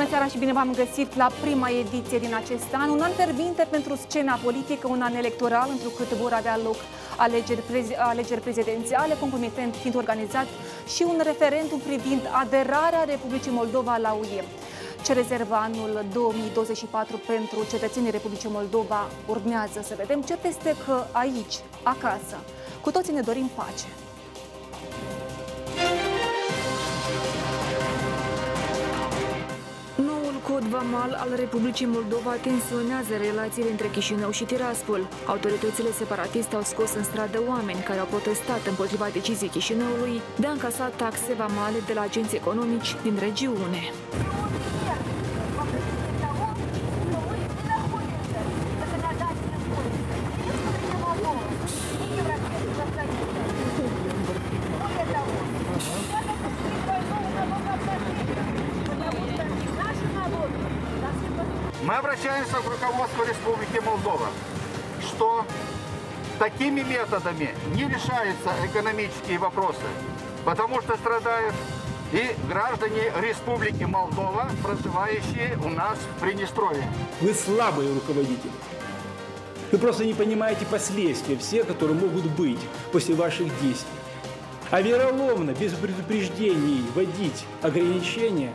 Bună seara și bine v-am găsit la prima ediție din acest an. Un an fierbinte pentru scena politică, un an electoral, întrucât vor avea loc alegeri prezidențiale, concomitent fiind organizat și un referendum privind aderarea Republicii Moldova la UE. Ce rezervă anul 2024 pentru cetățenii Republicii Moldova urmează să vedem. Cert este că aici, acasă, cu toții ne dorim pace. Noul cod vamal al Republicii Moldova tensionează relațiile între Chișinău și Tiraspol. Autoritățile separatiste au scos în stradă oameni care au protestat împotriva deciziei Chișinăului de a încasa taxe vamale de la agenți economici din regiune. Мы обращаемся к руководству Республики Молдова, что такими методами не решаются экономические вопросы, потому что страдают и граждане Республики Молдова, проживающие у нас в Приднестровье. Вы слабые руководители. Вы просто не понимаете последствия все, которые могут быть после ваших действий. А вероломно, без предупреждений вводить ограничения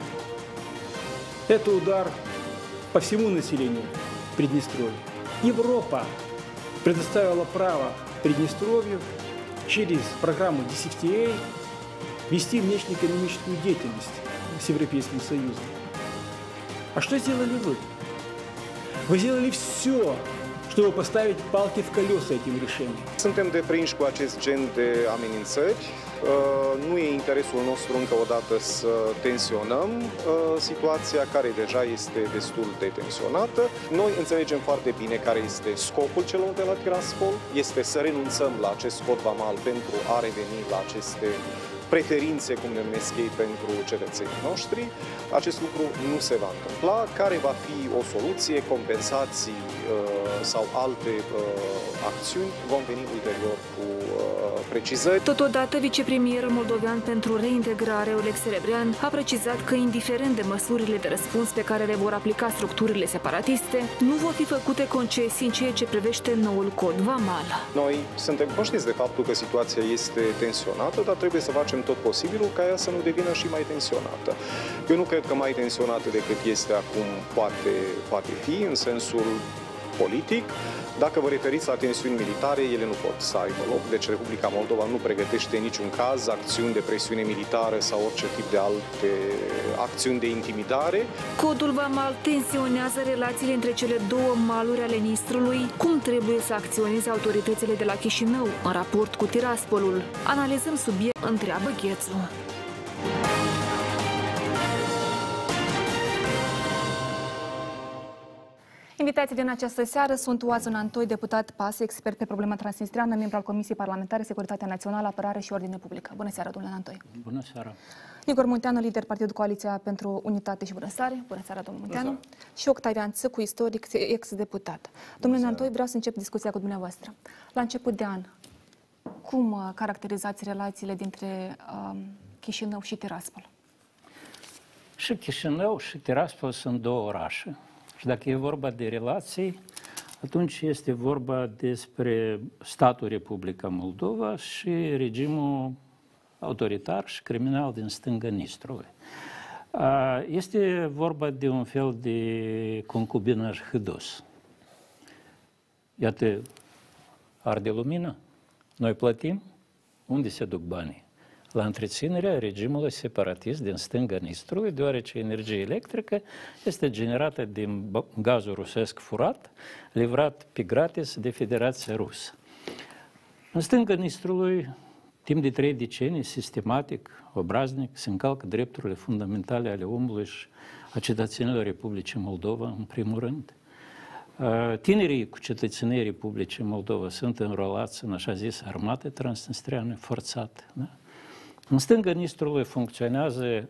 – это удар по всему населению Приднестровья. Европа предоставила право Приднестровью через программу DCFTA вести внешнеэкономическую деятельность с Европейским Союзом. А что сделали вы? Вы сделали все, чтобы поставить pалки в колеса этим решением. Suntem deprinși cu acest gen de amenințări. Nu e interesul nostru încă o dată să tensionăm situația care deja este destul de tensionată. Noi înțelegem foarte bine care este scopul celor de la Tiraspol. Este să renunțăm la acest cod vamal pentru a reveni la aceste preferințe, cum ne numesc ei, pentru cetățenii noștri. Acest lucru nu se va întâmpla. Care va fi o soluție, compensații sau alte acțiuni, vom veni ulterior cu precizări. Totodată, vicepremierul moldovean pentru reintegrare, Oleg Serebrian, a precizat că, indiferent de măsurile de răspuns pe care le vor aplica structurile separatiste, nu vor fi făcute concesii în ceea ce privește noul cod vamal. Noi suntem conștienți de faptul că situația este tensionată, dar trebuie să facem tot posibilul ca ea să nu devină și mai tensionată. Eu nu cred că mai tensionată decât este acum poate fi, în sensul politic. Dacă vă referiți la tensiuni militare, ele nu pot să aibă loc. Deci Republica Moldova nu pregătește în niciun caz acțiuni de presiune militară sau orice tip de alte acțiuni de intimidare. Codul vamal tensionează relațiile între cele două maluri ale Nistrului. Cum trebuie să acționeze autoritățile de la Chișinău în raport cu Tiraspolul? Analizăm subiect, întreabă Ghețu. Invitații din această seară sunt Oazon Antoi, deputat PAS, expert pe problema transnistreană, membru al Comisiei Parlamentare, Securitatea Națională, Apărare și Ordine Publică. Bună seara, domnule Antoi. Bună seara. Igor Munteanu, lider Partidul Coaliția pentru Unitate și Bunăstare. Bună seara, domnule Munteanu. Și Octavian Țâcu, istoric, ex-deputat. Domnule Antoi, vreau să încep discuția cu dumneavoastră. La început de an, cum caracterizați relațiile dintre Chișinău și Tiraspol? Și Chișinău și Tiraspol sunt două orașe. Și dacă e vorba de relații, atunci este vorba despre statul Republica Moldova și regimul autoritar și criminal din stânga Nistrului. Este vorba de un fel de concubinaj hâdos. Iată, arde lumină, noi plătim, unde se duc banii? La întreținerea regimului separatist din stânga Nistrului, deoarece energia electrică este generată din gazul rusesc furat, livrat pe gratis de Federația Rusă. În stânga Nistrului, timp de 3 decenii, sistematic, obraznic, se încalcă drepturile fundamentale ale omului și a cetățenilor Republicii Moldova, în primul rând. Tinerii cu cetățenii Republicii Moldova sunt înrolați în așa zis armate transnistreane forțate. Da? În stânga Nistrului funcționează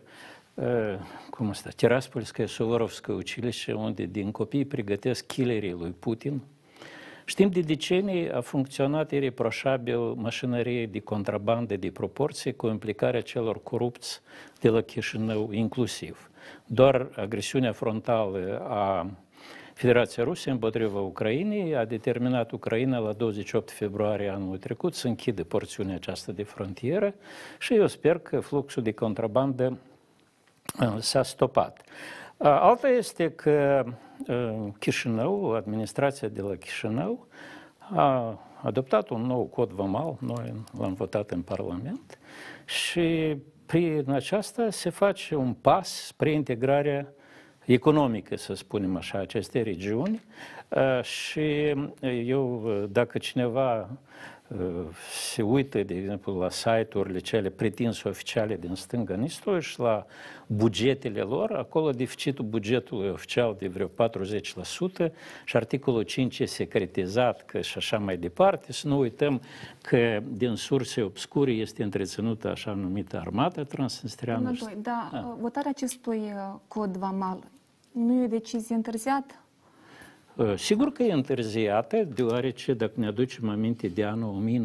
Tiraspolskaya Suvorovskaya училище, unde din copii pregătesc killerii lui Putin Știm de decenii a funcționat ireproșabil mașinărie de contrabandă de proporție cu implicarea celor corupți de la Chișinău inclusiv. Doar agresiunea frontală a Federația Rusă împotriva Ucrainei a determinat Ucraina la 28 februarie anului trecut să închidă porțiunea aceasta de frontieră și eu sper că fluxul de contrabandă s-a stopat. Alta este că Chișinău, administrația de la Chișinău, a adoptat un nou cod vamal, noi l-am votat în Parlament, și prin aceasta se face un pas spre integrarea economică, să spunem așa, acestei regiuni. Și eu, dacă cineva se uită, de exemplu, la site-urile cele pretinse oficiale din stânga Nistrului și la bugetele lor, acolo deficitul bugetului oficial de vreo 40% și articolul 5 e secretizat, că și așa mai departe. Să nu uităm că din surse obscure este întreținută așa numită armată transnistreană. Da, votarea acestui cod vamal nu e o decizie întârziată? Sigur că e întârziată, deoarece, dacă ne aducem aminte de anul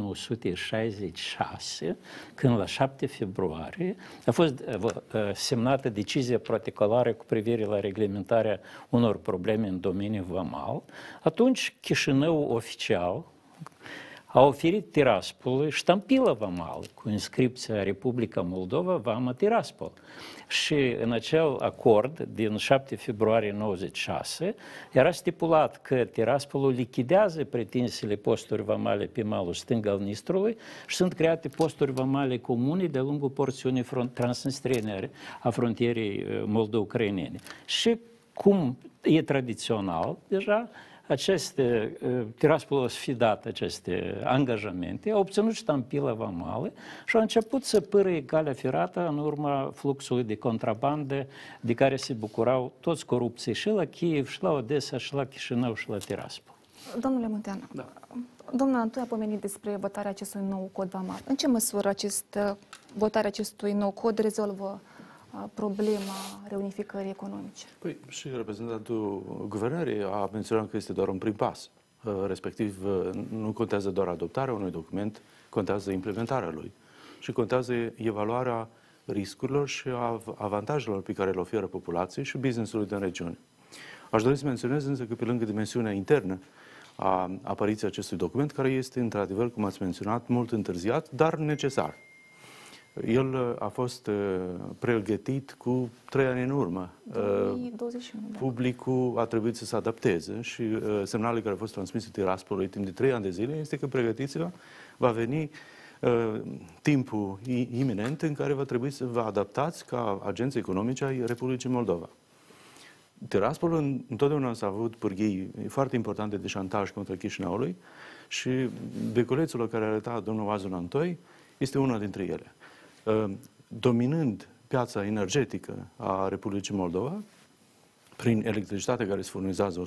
1966, când la 7 februarie a fost semnată decizia protocolară cu privire la reglementarea unor probleme în domeniul vamal, atunci Chișinău oficial a oferit Tiraspolului ștampilă vamală cu inscripția Republica Moldova, Vama Tiraspol. Și în acel acord din 7 februarie 96 era stipulat că Tiraspolul lichidează pretinsele posturi vamale pe malul stâng al Nistrului și sunt create posturi vamale comune de-a lungul porțiunii transnistrene a frontierei moldo-ucrainene. Și cum e tradițional deja, Tiraspol a sfidat aceste angajamente, a obținut ștampila vamală și a început să pârâie calea ferată în urma fluxului de contrabandă de care se bucurau toți corupții și la Kiev, și la Odessa, și la Chișinău, și la Tiraspol. Domnule Munteanu, domnul Antoi a pomenit despre votarea acestui nou cod vamal. În ce măsură votarea acestui nou cod rezolvă problema reunificării economice? Păi, și reprezentantul guvernării a menționat că este doar un prim pas. Respectiv, nu contează doar adoptarea unui document, contează implementarea lui. Și contează evaluarea riscurilor și a avantajelor pe care le oferă populației și business-ului din regiune. Aș dori să menționez însă că pe lângă dimensiunea internă a apariției acestui document, care este, într-adevăr, cum ați menționat, mult întârziat, dar necesar. El a fost pregătit cu 3 ani în urmă. 2021, Publicul a trebuit să se adapteze și semnalele care au fost transmise Tiraspolului timp de 3 ani de zile este că pregătiți-vă, va veni timpul iminent în care va trebui să vă adaptați ca agenți economici ai Republicii Moldova. Tiraspolul întotdeauna s-a avut pârghii foarte importante de șantaj contra Chișinăului și beculețul la care a arătat domnul Vazon Antoi este una dintre ele. Dominând piața energetică a Republicii Moldova, prin electricitate care se furnizează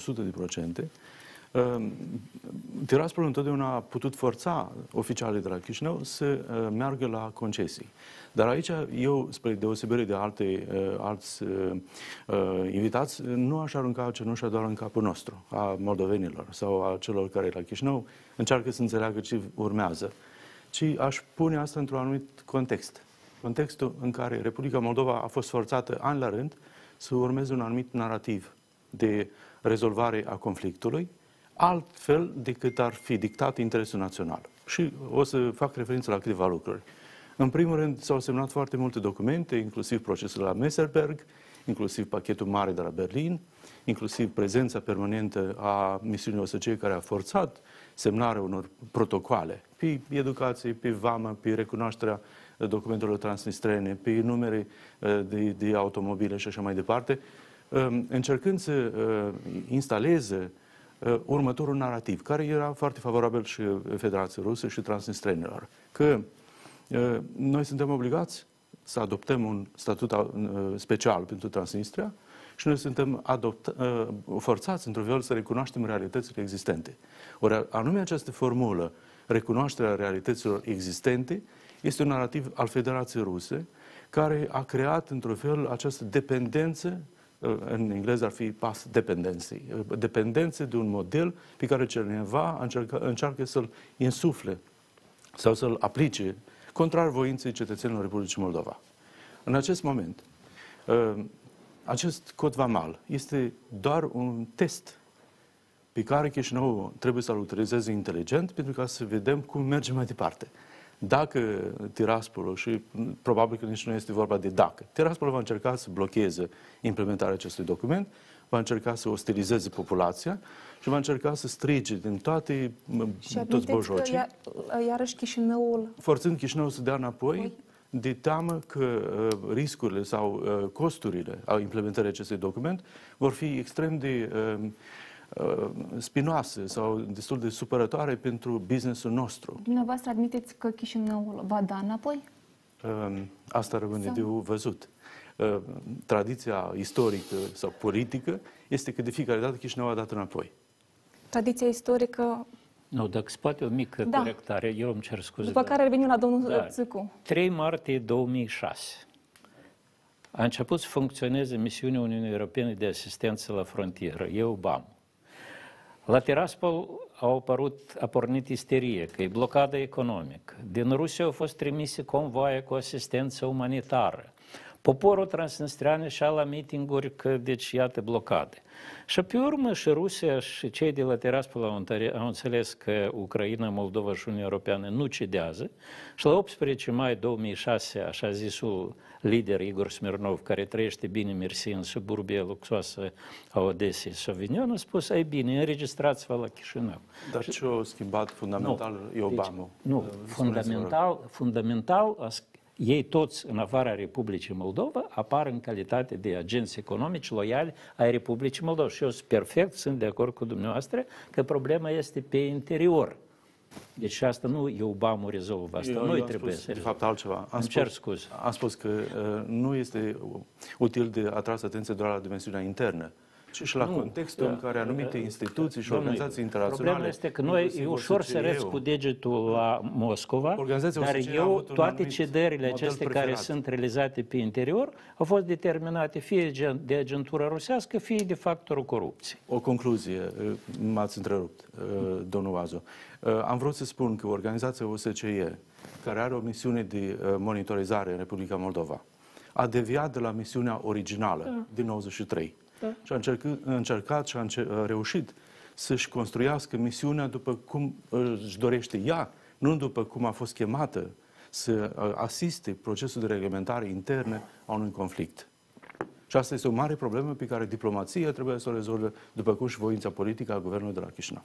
100%, Tiraspol întotdeauna a putut forța oficialii de la Chișinău să meargă la concesii. Dar aici eu, spre deosebire de alți invitați, nu aș arunca cenușa doar în capul nostru, a moldovenilor sau a celor care la Chișinău încearcă să înțeleagă ce urmează, ci aș pune asta într-un anumit context. Contextul în care Republica Moldova a fost forțată ani la rând să urmeze un anumit narativ de rezolvare a conflictului, altfel decât ar fi dictat interesul național. Și o să fac referință la câteva lucruri. În primul rând, s-au semnat foarte multe documente, inclusiv procesul la Messerberg, inclusiv pachetul mare de la Berlin, inclusiv prezența permanentă a misiunii OSCE care a forțat semnarea unor protocoale pe educație, pe vamă, pe recunoașterea documentelor transnistrene, pe numere de automobile și așa mai departe, încercând să instaleze următorul narativ, care era foarte favorabil și Federației Rusă și transnistrenilor, că noi suntem obligați să adoptăm un statut special pentru Transnistria și noi suntem forțați, într-un fel, să recunoaștem realitățile existente. Ori, anume această formulă, recunoașterea realităților existente, este un narativ al Federației Ruse, care a creat, într-un fel, această dependență în engleză ar fi path dependency, dependențe de un model pe care cineva încearcă să-l insufle sau să-l aplice contrar voinței cetățenilor Republicii Moldova. În acest moment, acest cod vamal este doar un test pe care Chișinău trebuie să-l utilizeze inteligent pentru ca să vedem cum merge mai departe. Dacă Tiraspolul, și probabil că nici nu este vorba de dacă, Tiraspolul va încerca să blocheze implementarea acestui document, va încerca să ostilizeze populația și va încerca să strige din toți bojocii. Iarăși Chișinăul... Forțând Chișinăul să dea înapoi, de teamă că riscurile sau costurile a implementării acestui document vor fi extrem de spinoase sau destul de supărătoare pentru businessul nostru. Dumneavoastră admiteți că Chișinăul va da înapoi? Asta rămâne de văzut. Tradiția istorică sau politică este că de fiecare dată Chișinău a dat înapoi. Tradiția istorică... Nu, dacă se poate o mică corectare, eu îmi cer scuze. După care revenim la domnul Țâcu. 3 martie 2006 a început să funcționeze misiunea Uniunii Europene de asistență la frontieră, EUBAM. La Tiraspol a pornit isterie, că e blocadă economică. Din Rusia au fost trimise convoaie cu asistență umanitară. Poporul transnistrian ieșea la mitinguri că, deci, iată, blocade. Și pe urmă și Rusia și cei de la Tiraspol au înțeles că Ucraina, Moldova și Uniunea Europeană nu cedează și la 18 mai 2006, așa zisul lider Igor Smirnov, care trăiește bine, mersi, în suburbia luxoasă a Odesei, Sauvignon, a spus, ei bine, înregistrați-vă la Chișinău. Dar ce-a schimbat fundamental EUBAM-ul? Nu, fundamental ei toți, în afara Republicii Moldova, apar în calitate de agenți economici loiali ai Republicii Moldova. Și eu sunt de acord cu dumneavoastră că problema este pe interior. Deci asta nu EUBAM-ul rezolvă, asta noi trebuie să de fapt altceva. Am spus că nu este util de atras atenție doar la dimensiunea internă, ci și la contextul în care anumite instituții și organizații internaționale... Problema este că noi e ușor să răți cu degetul la Moscova, dar toate cederile acestea care sunt realizate pe interior au fost determinate fie de agentura rusească, fie de factorul corupției. O concluzie, m-ați întrerupt, domnul Vazu. Am vrut să spun că organizația OSCE, care are o misiune de monitorizare în Republica Moldova, a deviat de la misiunea originală din 93. Și a încercat și a reușit să-și construiască misiunea după cum își dorește ea, nu după cum a fost chemată să asiste procesul de reglementare interne a unui conflict. Și asta este o mare problemă pe care diplomația trebuie să o rezolve după cum și voința politică a guvernului de la Chișinău.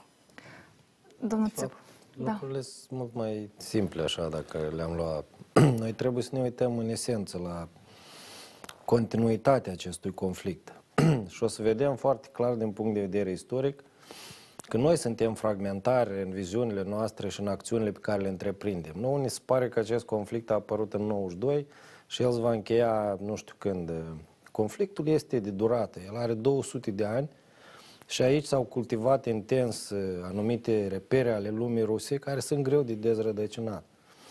Domnul Țâcu. Lucrurile sunt mult mai simple așa dacă le-am luat. Noi trebuie să ne uităm în esență la continuitatea acestui conflict. Și o să vedem foarte clar din punct de vedere istoric că noi suntem fragmentari în viziunile noastre și în acțiunile pe care le întreprindem. Nouă ni se pare că acest conflict a apărut în 92 și el se va încheia nu știu când. Conflictul este de durată, el are 200 de ani și aici s-au cultivat intens anumite repere ale lumii ruse care sunt greu de dezrădăcinat.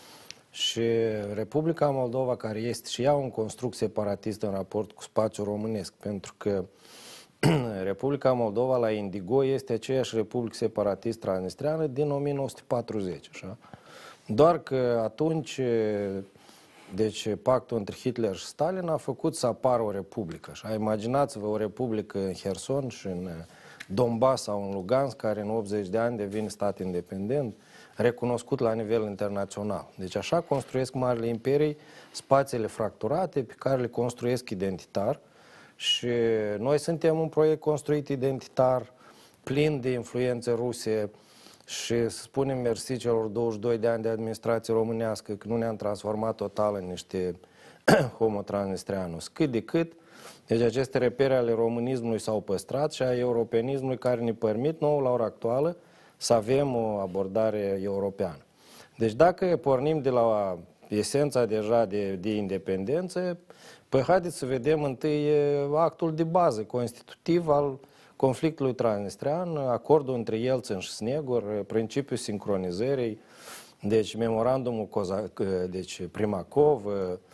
Și Republica Moldova, care este și ea un construct separatist în raport cu spațiul românesc, pentru că Republica Moldova la Indigo este aceeași republică separatist transnistreană din 1940. Așa? Doar că atunci, deci pactul între Hitler și Stalin a făcut să apară o republică. Așa? Imaginați-vă o republică în Herson și în Donbass sau în Lugansk, care în 80 de ani devine stat independent, recunoscut la nivel internațional. Deci așa construiesc marile imperii spațiile fracturate pe care le construiesc identitar și noi suntem un proiect construit identitar, plin de influențe ruse și să spunem mersi celor 22 de ani de administrație românească că nu ne-am transformat total în niște homo-transnistreanus. Cât de cât, deci aceste repere ale românismului s-au păstrat și a europenismului care ne permit nouă la ora actuală să avem o abordare europeană. Deci dacă pornim de la esența deja de independență, păi haideți să vedem întâi actul de bază constitutiv al conflictului transnistrean, acordul între Yeltsin și Snegor, principiul sincronizării, deci memorandumul deci Primakov,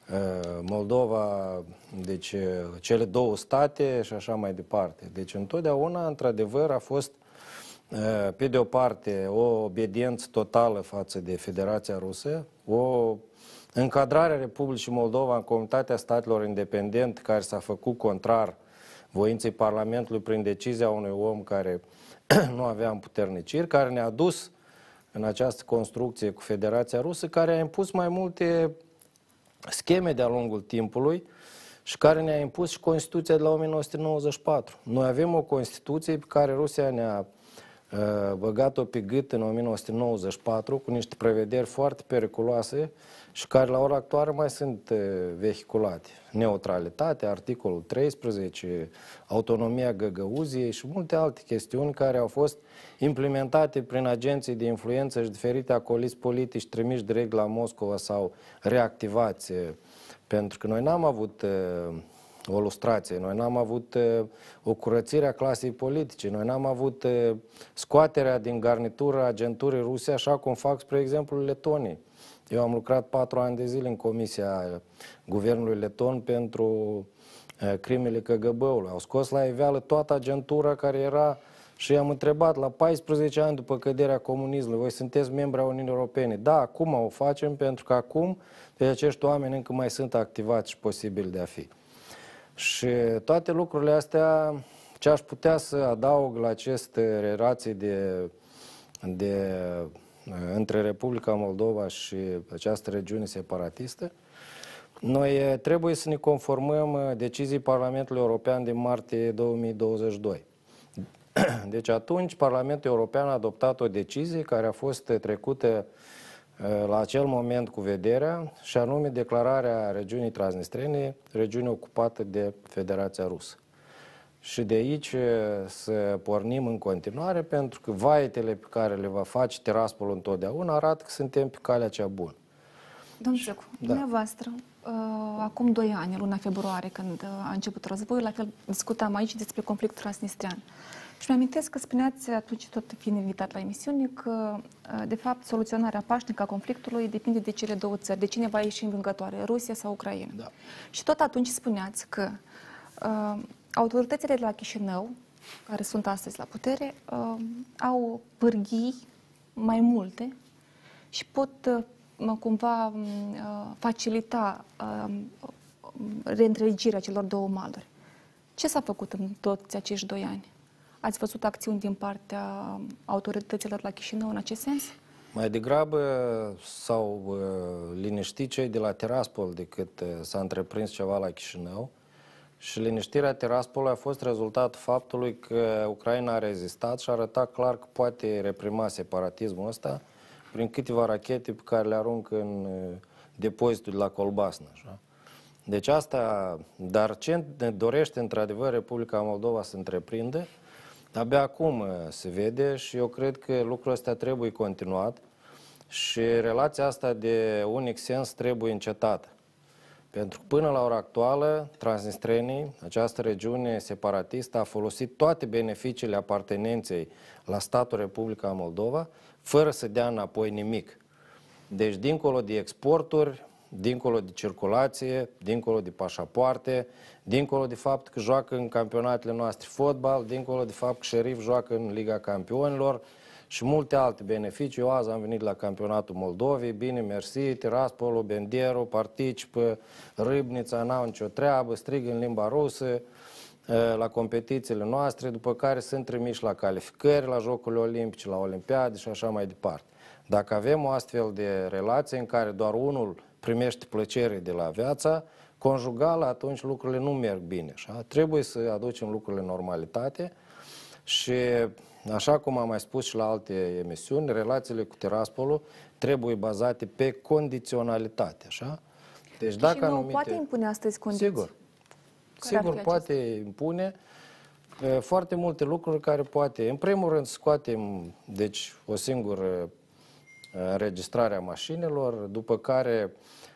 Moldova, deci cele două state și așa mai departe. Deci întotdeauna, într-adevăr, a fost pe de o parte o obediență totală față de Federația Rusă, o încadrare a Republicii Moldova în Comunitatea Statelor Independente care s-a făcut contrar voinței Parlamentului prin decizia unui om care nu avea împuterniciri, care ne-a dus în această construcție cu Federația Rusă, care a impus mai multe scheme de-a lungul timpului și care ne-a impus și Constituția de la 1994. Noi avem o Constituție pe care Rusia ne-a băgat-o pe gât în 1994 cu niște prevederi foarte periculoase și care la ora actuală mai sunt vehiculate. Neutralitate, articolul 13, autonomia Găgăuziei și multe alte chestiuni care au fost implementate prin agenții de influență și diferite acoliți politici trimiși direct la Moscova sau reactivați. Pentru că noi n-am avut o lustrație, noi n-am avut o curățire a clasei politice, noi n-am avut scoaterea din garnitură agenturii ruse, așa cum fac, spre exemplu, letonii. Eu am lucrat 4 ani de zile în comisia guvernului leton pentru crimele KGB-ului. Au scos la iveală toată agentura care era și i-am întrebat la 14 ani după căderea comunismului, voi sunteți membri a Uniunii Europene? Da, acum o facem pentru că acum acești oameni încă mai sunt activați și posibili de a fi. Și toate lucrurile astea, ce aș putea să adaug la aceste relații între Republica Moldova și această regiune separatistă, noi trebuie să ne conformăm deciziei Parlamentului European din martie 2022. Deci atunci Parlamentul European a adoptat o decizie care a fost trecută la acel moment cu vederea, și anume declararea regiunii Transnistrene, regiune ocupată de Federația Rusă. Și de aici să pornim în continuare, pentru că vaetele pe care le va face Tiraspol întotdeauna arată că suntem pe calea cea bună. Domnul Cecu, dumneavoastră, acum 2 ani, luna februarie, când a început războiul, la fel discutam aici despre conflictul transnistrian. Și mi-amintesc că spuneați atunci, tot fiind invitat la emisiune, că de fapt soluționarea pașnică a conflictului depinde de cele două țări, de cine va ieși învingătoare, Rusia sau Ucraina. Da. Și tot atunci spuneați că autoritățile de la Chișinău, care sunt astăzi la putere, au pârghii mai multe și pot cumva facilita reîntregirea celor două maluri. Ce s-a făcut în toți acești 2 ani? Ați văzut acțiuni din partea autorităților la Chișinău în acest sens? Mai degrabă s-au liniștit cei de la Tiraspol decât s-a întreprins ceva la Chișinău. Și liniștirea Tiraspolului a fost rezultatul faptului că Ucraina a rezistat și a arătat clar că poate reprima separatismul ăsta prin câteva rachete pe care le aruncă în depozitul de la Colbasna. Așa? Deci asta, dar ce ne dorește într-adevăr Republica Moldova să întreprinde, abia acum se vede și eu cred că lucrul ăsta trebuie continuat și relația asta de unic sens trebuie încetată. Pentru că până la ora actuală, transnistrenii, această regiune separatistă, a folosit toate beneficiile apartenenței la statul Republica Moldova, fără să dea înapoi nimic. Deci, dincolo de exporturi, dincolo de circulație, dincolo de pașapoarte, dincolo de faptul că joacă în campionatele noastre fotbal, dincolo de faptul că Șerif joacă în Liga Campionilor și multe alte beneficii. Eu azi am venit la campionatul Moldovei, bine, mersi, Tiraspolul, Benderu, participă, Râbnița, n-au nicio treabă, strig în limba rusă la competițiile noastre, după care sunt trimiși la calificări, la Jocurile Olimpice, la Olimpiade și așa mai departe. Dacă avem o astfel de relație în care doar unul primește plăcere de la viața conjugală, atunci lucrurile nu merg bine. Așa? Trebuie să aducem lucrurile în normalitate și, așa cum am mai spus și la alte emisiuni, relațiile cu Tiraspolul trebuie bazate pe condiționalitate. Așa? Deci dacă anumite... poate impune astăzi condiții? Sigur. Sigur, poate impune foarte multe lucruri care poate, în primul rând, scoatem deci, o singură înregistrare a mașinilor, după care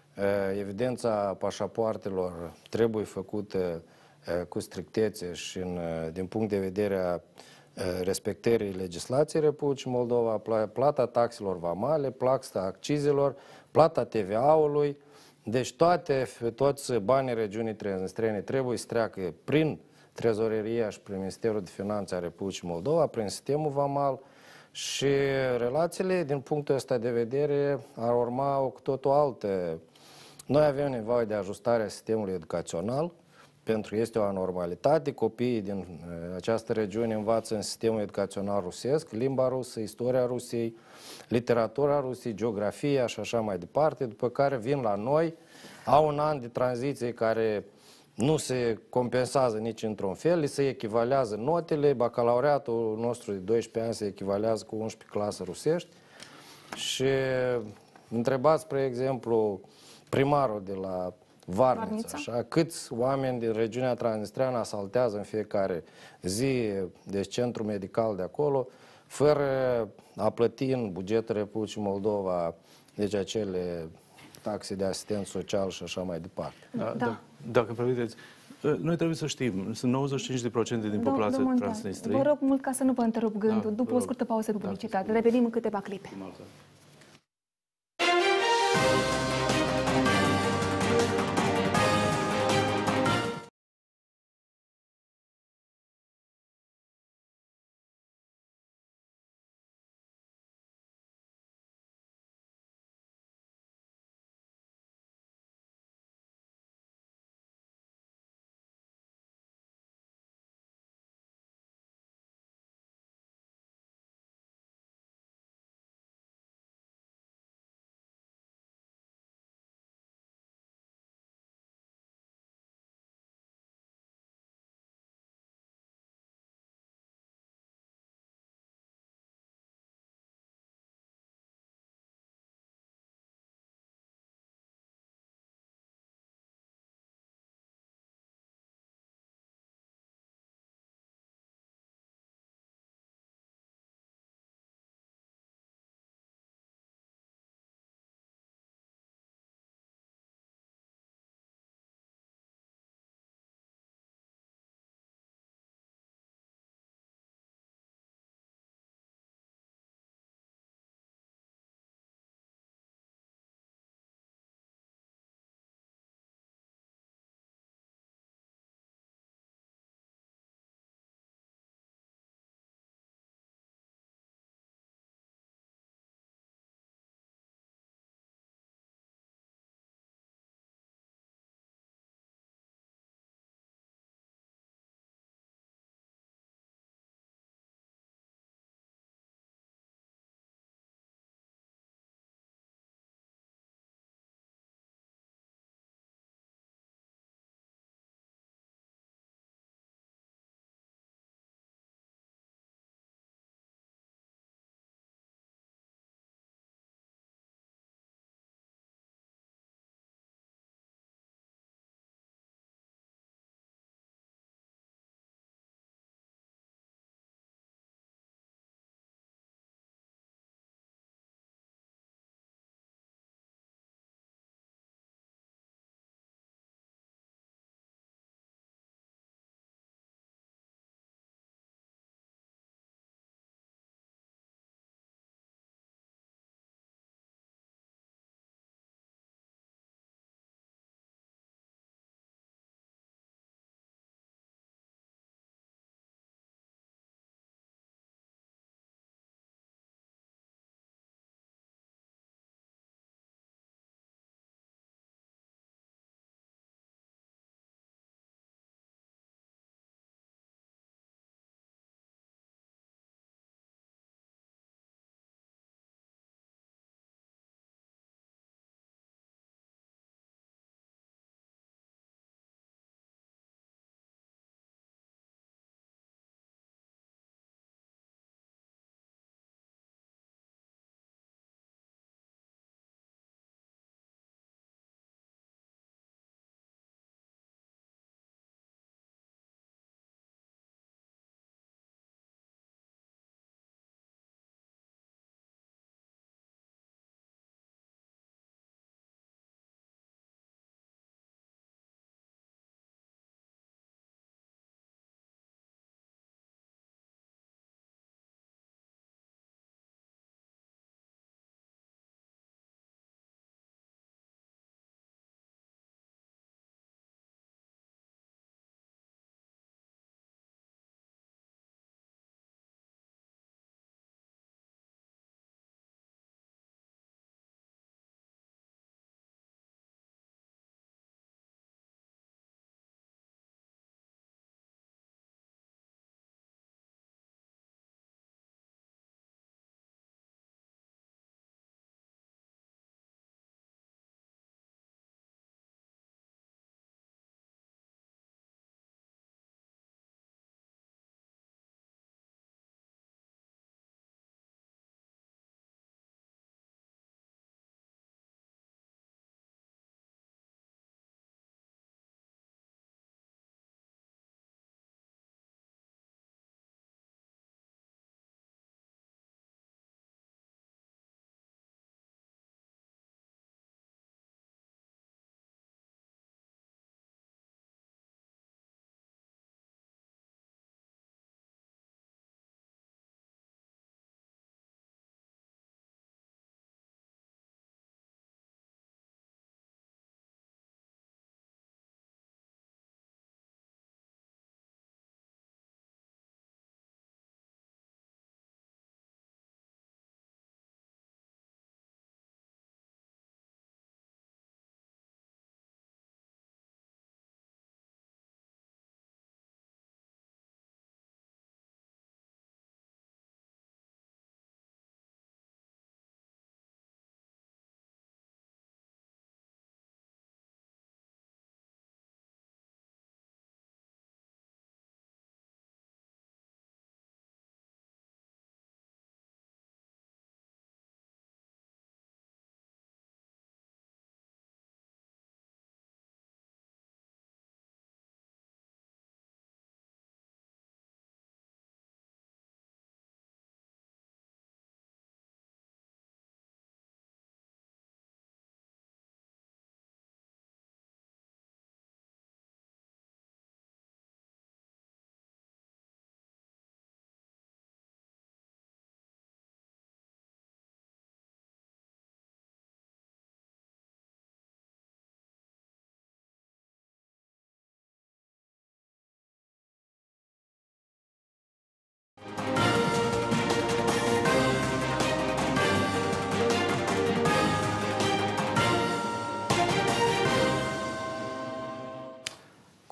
evidența pașapoartelor trebuie făcută cu strictețe și din punct de vedere a respectării legislației Republicii Moldova, plata taxelor vamale, plata accizelor, plata TVA-ului, Deci toți banii regiunii Transnistriene trebuie să treacă prin Trezoreria și prin Ministerul de Finanțe a Republicii Moldova, prin sistemul vamal, și relațiile, din punctul ăsta de vedere, ar urma o cu totul altă. Noi avem nevoie de ajustarea sistemului educațional, pentru că este o anormalitate. Copiii din această regiune învață în sistemul educațional rusesc, limba rusă, istoria Rusiei, literatura Rusiei, geografia și așa mai departe, după care vin la noi, au un an de tranziție care nu se compensează nici într-un fel, li se echivalează notele, bacalaureatul nostru de 12 ani se echivalează cu 11 clase rusești și întrebați, spre exemplu, primarul de la Varnița, așa, câți oameni din regiunea Transnistreană asaltează în fiecare zi, deci centrul medical de acolo, fără a plăti în bugetul Republicii Moldova, deci acele taxe de asistent social și așa mai departe. Dacă permiteți, noi trebuie să știm, sunt 95% din populația Transnistriei. Vă rog mult ca să nu vă întrerup gândul, după o scurtă pauză de publicitate. Revenim în câteva clipe.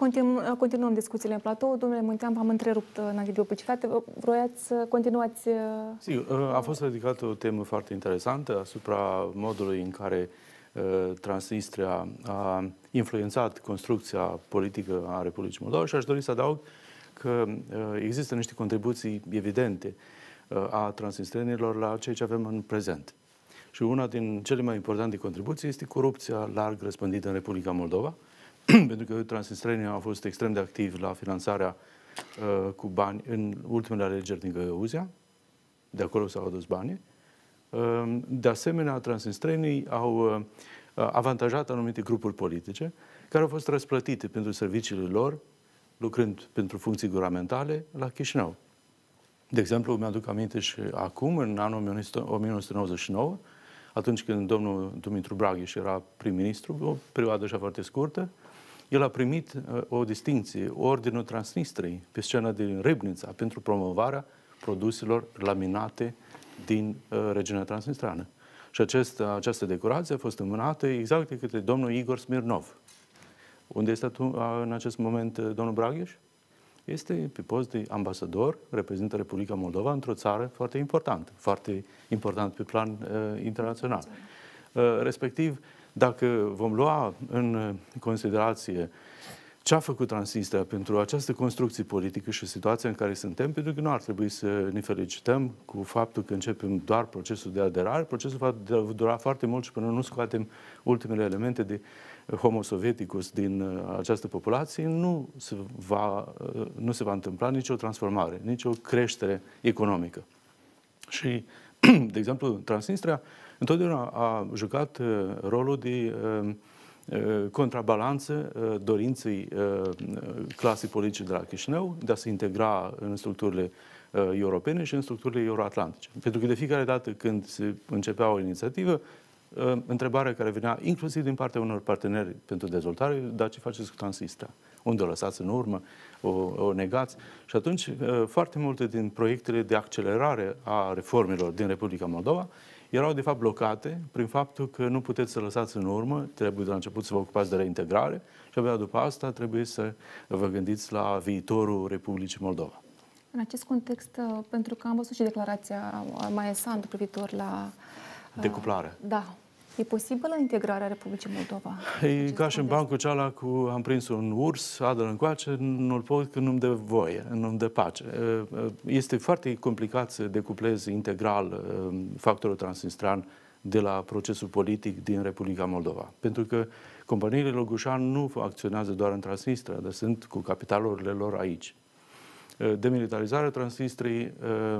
Continuăm discuțiile în platou. Domnule Muntean, v-am întrerupt înainte de publicitate. Vroiați să continuați? Sigur, a fost ridicată o temă foarte interesantă asupra modului în care Transnistria a influențat construcția politică a Republicii Moldova și aș dori să adaug că există niște contribuții evidente a transnistrenilor la ceea ce avem în prezent. Și una din cele mai importante contribuții este corupția larg răspândită în Republica Moldova, pentru că transnistrenii au fost extrem de activi la finanțarea cu bani în ultimele alegeri din Găgăuzia, de acolo s-au adus banii. De asemenea, transnistrenii au avantajat anumite grupuri politice care au fost răsplătite pentru serviciile lor, lucrând pentru funcții guvernamentale la Chișinău. De exemplu, mi-aduc aminte și acum, în anul 1999, atunci când domnul Dumitru Braghiș era prim-ministru, o perioadă așa foarte scurtă, el a primit o distinție, Ordinul Transnistriei, pe scena din Râbnița, pentru promovarea produselor laminate din regiunea transnistreană. Și această decorație a fost înmânată exact de către domnul Igor Smirnov. Unde este în acest moment domnul Braghiș? Este pe post de ambasador, reprezintă Republica Moldova într-o țară foarte important pe plan internațional. Respectiv, dacă vom lua în considerație ce a făcut Transnistria pentru această construcție politică și situația în care suntem, pentru că nu ar trebui să ne felicităm cu faptul că începem doar procesul de aderare. Procesul va dura foarte mult și până nu scoatem ultimele elemente de Homo sovieticus din această populație, nu se va întâmpla nicio transformare, nicio creștere economică. Și, de exemplu, Transnistria întotdeauna a jucat rolul de contrabalanță dorinței clasei politice de la Chișinău de a se integra în structurile europene și în structurile euroatlantice. Pentru că de fiecare dată când se începea o inițiativă, întrebarea care venea inclusiv din partea unor parteneri pentru dezvoltare, dar ce faceți cu Transnistria? Unde o lăsați în urmă? O negați? Și atunci foarte multe din proiectele de accelerare a reformelor din Republica Moldova erau de fapt blocate prin faptul că nu puteți să lăsați în urmă, trebuie de la început să vă ocupați de reintegrare și abia după asta trebuie să vă gândiți la viitorul Republicii Moldova. În acest context, pentru că am văzut și declarația Maia Sandu privitor la decuplare. Da. E posibilă integrarea Republicii Moldova? E ca și în bancul ceala cu am prins un urs, adă-l încoace, nu-l pot că nu-mi dă voie, nu-mi dă pace. Este foarte complicat să decuplezi integral factorul transnistrean de la procesul politic din Republica Moldova. Pentru că companiile Logușan nu acționează doar în Transnistria, dar sunt cu capitalurile lor aici. Demilitarizarea Transnistriei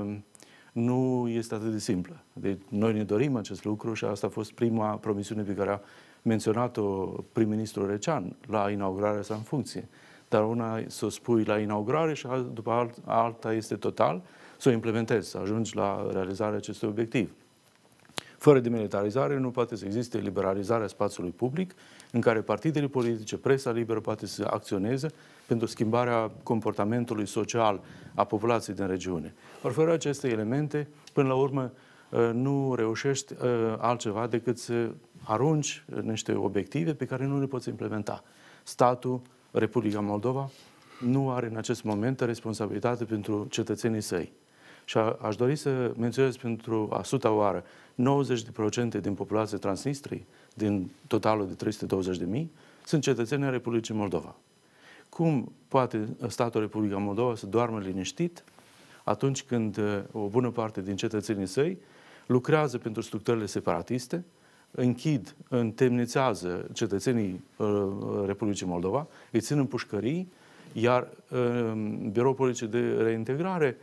nu este atât de simplă. Deci noi ne dorim acest lucru și asta a fost prima promisiune pe care a menționat-o prim-ministrul Recean la inaugurarea sa în funcție. Dar una să o spui la inaugurare și după alta este total să o implementezi, să ajungi la realizarea acestui obiectiv. Fără demilitarizare nu poate să existe liberalizarea spațiului public în care partidele politice, presa liberă poate să acționeze pentru schimbarea comportamentului social a populației din regiune. Ori fără aceste elemente, până la urmă, nu reușești altceva decât să arunci niște obiective pe care nu le poți implementa. Statul, Republica Moldova, nu are în acest moment responsabilitate pentru cetățenii săi. Și aș dori să menționez pentru a 100-a oară, 90% din populația Transnistriei, din totalul de 320.000, sunt cetățeni ai Republicii Moldova. Cum poate statul Republica Moldova să doarmă liniștit atunci când o bună parte din cetățenii săi lucrează pentru structurile separatiste, întemnițează cetățenii Republicii Moldova, îi țin în pușcării, iar Biroul Politic de Reintegrare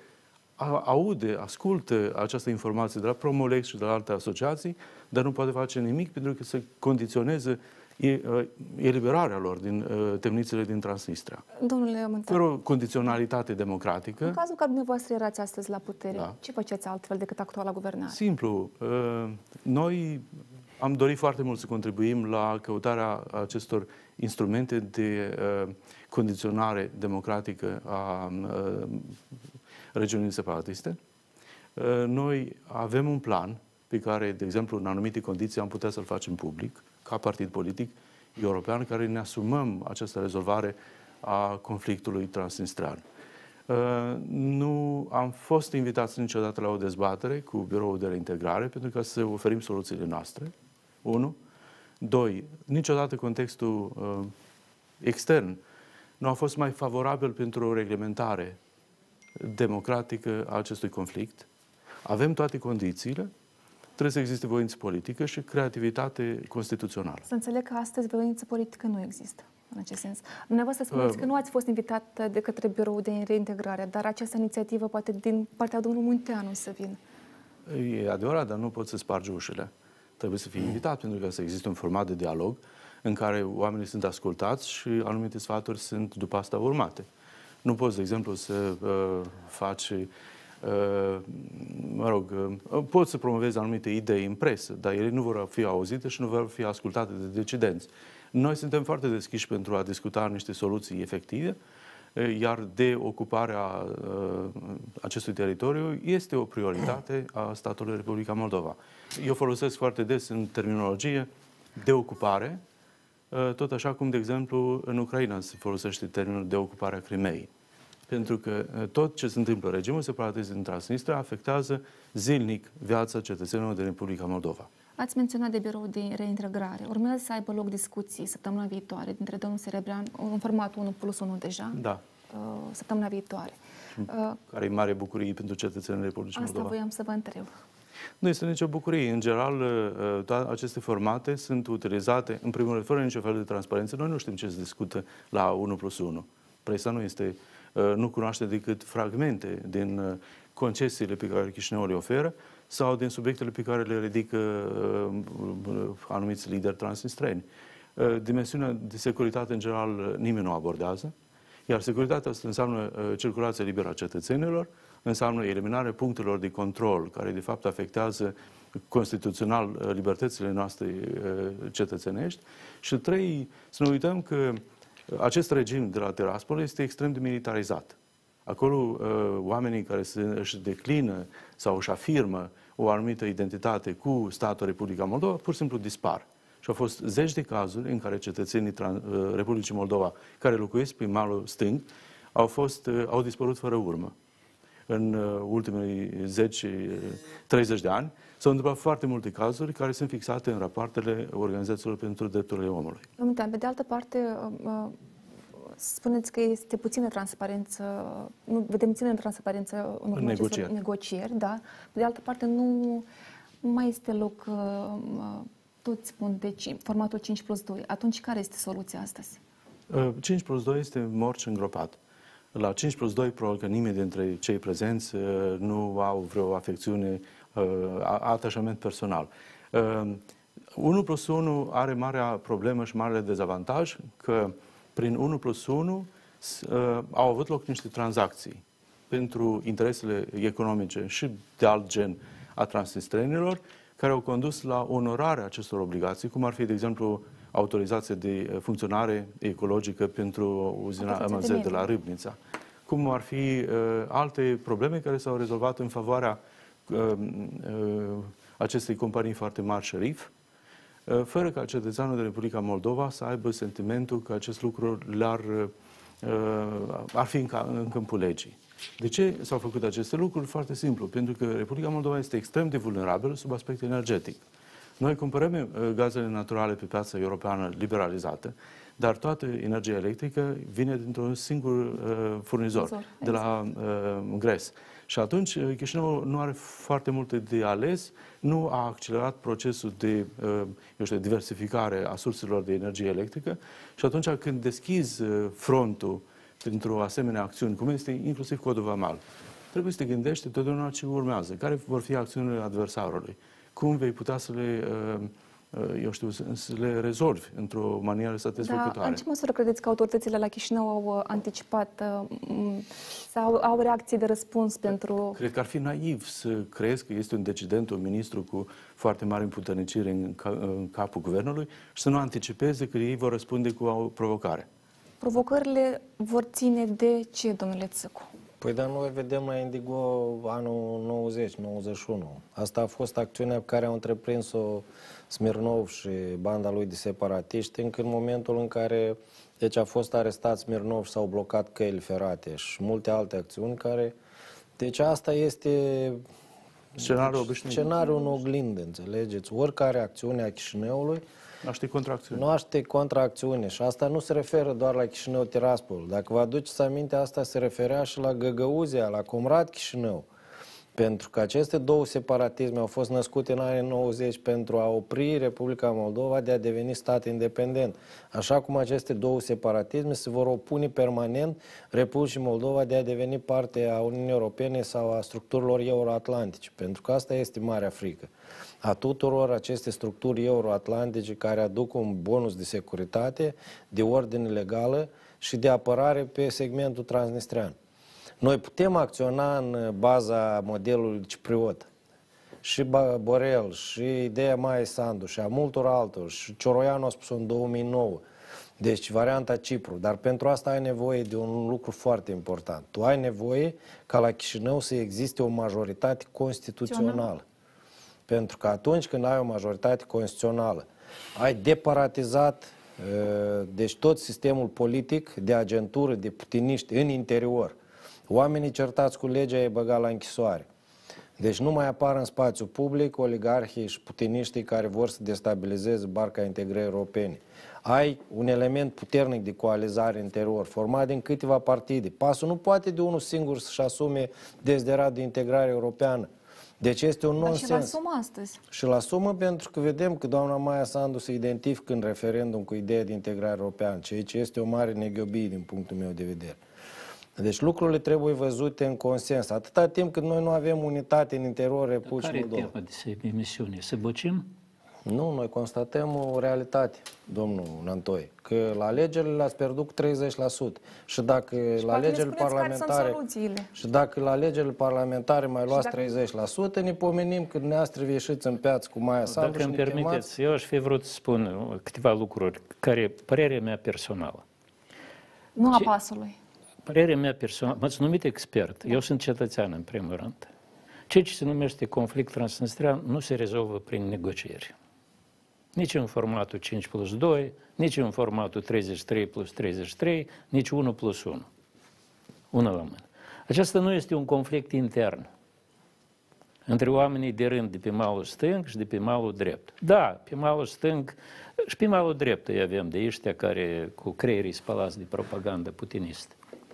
ascultă această informație de la Promolex și de la alte asociații, dar nu poate face nimic pentru că să condiționeze eliberarea lor din temnițele din Transnistria. Domnule Muntean, fără o condiționalitate democratică. În cazul că dumneavoastră erați astăzi la putere, da, ce faceți altfel decât actuala guvernare? Simplu. Noi am dorit foarte mult să contribuim la căutarea acestor instrumente de condiționare democratică a regiunii separatiste. Noi avem un plan pe care, de exemplu, în anumite condiții am putea să-l facem public, ca partid politic european, care ne asumăm această rezolvare a conflictului transnistrean. Nu am fost invitați niciodată la o dezbatere cu Biroul de Reintegrare pentru ca să oferim soluțiile noastre. 1. 2. Niciodată contextul extern nu a fost mai favorabil pentru o reglementare democratică a acestui conflict. Avem toate condițiile, trebuie să existe voință politică și creativitate constituțională. Să înțeleg că astăzi voință politică nu există în acest sens. Dumneavoastră spuneți că nu ați fost invitat de către Biroul de Reintegrare, dar această inițiativă poate din partea domnului Munteanu să vină. E adevărat, dar nu poți să spargi ușile. Trebuie să fii invitat pentru că să existe un format de dialog în care oamenii sunt ascultați și anumite sfaturi sunt după asta urmate. Nu poți, de exemplu, să faci, poți să promovezi anumite idei în presă, dar ele nu vor fi auzite și nu vor fi ascultate de decidenți. Noi suntem foarte deschiși pentru a discuta niște soluții efective, iar deocuparea acestui teritoriu este o prioritate a statului Republica Moldova. Eu folosesc foarte des în terminologie deocupare, tot așa cum, de exemplu, în Ucraina se folosește termenul deocuparea Crimeei. Pentru că tot ce se întâmplă, regimul separatist din Transnistria afectează zilnic viața cetățenilor din Republica Moldova. Ați menționat de Biroul de Reintegrare. Urmează să aibă loc discuții săptămâna viitoare dintre domnul Serebrean, în format 1+1 deja, da. Săptămâna viitoare. Care e mare bucurie pentru cetățenii Republicii Moldova. Asta voiam să vă întreb. Nu este nicio bucurie. În general, toate aceste formate sunt utilizate, în primul rând, fără nicio fel de transparență. Noi nu știm ce se discută la 1+1. Presa nu cunoaște decât fragmente din concesiile pe care Chișinăul le oferă sau din subiectele pe care le ridică anumiți lideri transnistreni. Dimensiunea de securitate, în general, nimeni nu abordează, iar securitatea asta înseamnă circulația liberă a cetățenilor, înseamnă eliminarea punctelor de control care, de fapt, afectează constituțional libertățile noastre cetățenești și 3, să nu uităm că acest regim de la Tiraspol este extrem de militarizat. Acolo oamenii care își declină sau își afirmă o anumită identitate cu statul Republica Moldova pur și simplu dispar. Și au fost zeci de cazuri în care cetățenii Republicii Moldova care locuiesc pe malul stâng au dispărut fără urmă. În ultimii 10-30 de ani s-au întâmplat foarte multe cazuri care sunt fixate în rapoartele organizațiilor pentru drepturile omului. Pe de altă parte, spuneți că este puțină transparență, nu vedem puțină transparență în urma acestor negocieri, da? Pe de altă parte, nu mai este loc, toți spun, deci formatul 5+2. Atunci, care este soluția astăzi? 5+2 este mort și îngropat. La 5+2, probabil că nimeni dintre cei prezenți nu au vreo afecțiune, atașament personal. 1+1 are marea problemă și marele dezavantaj că prin 1+1 au avut loc niște tranzacții pentru interesele economice și de alt gen a transnistrenilor, care au condus la onorarea acestor obligații, cum ar fi, de exemplu, autorizație de funcționare ecologică pentru uzina AMZ de la Râbnița, cum ar fi alte probleme care s-au rezolvat în favoarea acestei companii foarte mari, Șerif, fără ca cetățeanul de Republica Moldova să aibă sentimentul că acest lucru ar fi în câmpul legii. De ce s-au făcut aceste lucruri? Foarte simplu, pentru că Republica Moldova este extrem de vulnerabilă sub aspect energetic. Noi cumpărăm gazele naturale pe piața europeană liberalizată, dar toată energia electrică vine dintr-un singur furnizor, de la Gres. Și atunci Chișinăul nu are foarte multe de ales, nu a accelerat procesul de diversificare a surselor de energie electrică și atunci când deschizi frontul pentru asemenea acțiuni, cum este inclusiv codul vamal, trebuie să te gândești totdeauna ce urmează, care vor fi acțiunile adversarului, cum vei putea să le rezolvi într-o manieră satisfăcătoare. Da, în ce măsură credeți că autoritățile la Chișinău au anticipat sau au reacții de răspuns pentru... Cred că ar fi naiv să crezi că este un decident, un ministru cu foarte mare împuternicire în capul guvernului și să nu anticipeze că ei vor răspunde cu o provocare. Provocările vor ține de ce, domnule Țâcu? Păi, dar noi vedem la Indigo anul 90-91. Asta a fost acțiunea pe care au întreprins-o Smirnov și banda lui de separatiști, încă în momentul în care deci a fost arestat Smirnov și s-au blocat căile ferate și multe alte acțiuni care... Deci asta este scenariul în oglindă, înțelegeți? Oricare acțiune a Chișinăului naște contraacțiune și asta nu se referă doar la Chișinău-Tiraspol. Dacă vă aduceți aminte, asta se referea și la Găgăuzia, la Comrat Chișinău. Pentru că aceste două separatisme au fost născute în anii 90 pentru a opri Republica Moldova de a deveni stat independent. Așa cum aceste două separatisme se vor opune permanent Republicii Moldova de a deveni parte a Uniunii Europene sau a structurilor euroatlantice. Pentru că asta este marea frică a tuturor aceste structuri euroatlantice care aduc un bonus de securitate, de ordine legală și de apărare pe segmentul transnistrean. Noi putem acționa în baza modelului cipriot. Și Borel, și ideea Maia Sandu, și a multor altor, și Cioroianu a spus în 2009. Deci varianta Cipru. Dar pentru asta ai nevoie de un lucru foarte important. Tu ai nevoie ca la Chișinău să existe o majoritate constituțională. Pentru că atunci când ai o majoritate constituțională, ai deparatizat deci tot sistemul politic de agentură, de putiniști în interior. Oamenii certați cu legea e băgat la închisoare. Deci nu mai apar în spațiu public oligarhii și putiniștii care vor să destabilizeze barca integrării europene. Ai un element puternic de coalizare interior, format din câteva partide. PAS-ul nu poate de unul singur să-și asume dezderat de integrare europeană. Deci este un nonsens. Și-l asumă astăzi. Și-l asumă pentru că vedem că doamna Maia Sandu se identifică în referendum cu ideea de integrare europeană, ceea ce este o mare neghiobie din punctul meu de vedere. Deci lucrurile trebuie văzute în consens. Atâta timp cât noi nu avem unitate în interiorul Republicii Moldova. Care e tema de emisiune? Să băcim? Nu, noi constatăm o realitate, domnul Nantoi, că la alegerile le-ați pierdut 30%. Și dacă la alegerile parlamentare mai luați 30%, ne pomenim că dumneavoastră vă ieșiți în piață cu Maia Sandu. Dacă îmi permiteți, eu aș fi vrut să spun câteva lucruri care, părerea mea personală. Nu a PAS-ului. Părerea mea personală, m-ați numit expert, eu sunt cetățean în primul rând. Ceea ce se numește conflict transnistrian nu se rezolvă prin negocieri. Nici în formatul 5+2, nici în formatul 33+33, nici 1+1. Una la mână. Aceasta nu este un conflict intern între oamenii de rând de pe malul stâng și de pe malul drept. Da, pe malul stâng și pe malul drept îi avem de ăștia care cu creierii spălați de propagandă putinistă.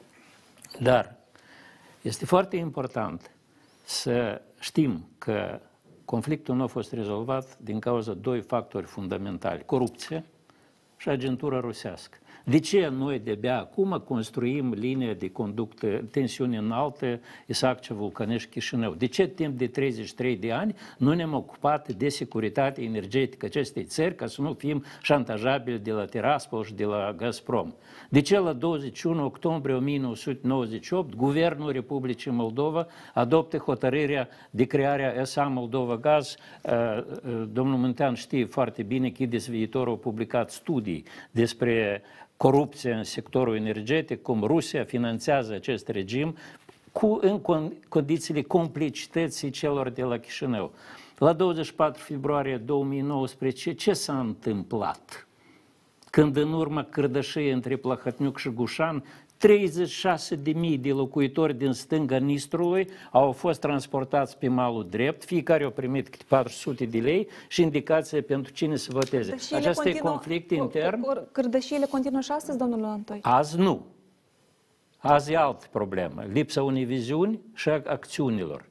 Dar este foarte important să știm că conflictul nu a fost rezolvat din cauza doi factori fundamentali, corupție și agentura rusească. De ce noi de-abia acum construim linia de conductă, tensiuni înalte, Isaccea-Vulcănești-Chișinău? De ce timp de 33 de ani nu ne-am ocupat de securitatea energetică acestei țări ca să nu fim șantajabili de la Tiraspol și de la Gazprom? De ce la 21 octombrie 1998 Guvernul Republicii Moldova adoptă hotărârea de crearea SA Moldova Gaz? Domnul Muntean știe foarte bine că IDES Viitor a publicat studii despre corupție în sectorul energetic, cum Rusia finanțează acest regim în condițiile complicității celor de la Chișinău. La 24 februarie 2019 ce s-a întâmplat? Când în urma cărdășiei între Plahotniuc și Gușan, 36.000 de locuitori din stânga Nistrului au fost transportați pe malul drept, fiecare au primit câte 400 de lei și indicație pentru cine să voteze. Acesta e conflict intern. Cărdășiile continuă și astăzi, domnul Nantoi? Azi nu. Azi e altă problemă. Lipsa unei viziuni și a acțiunilor.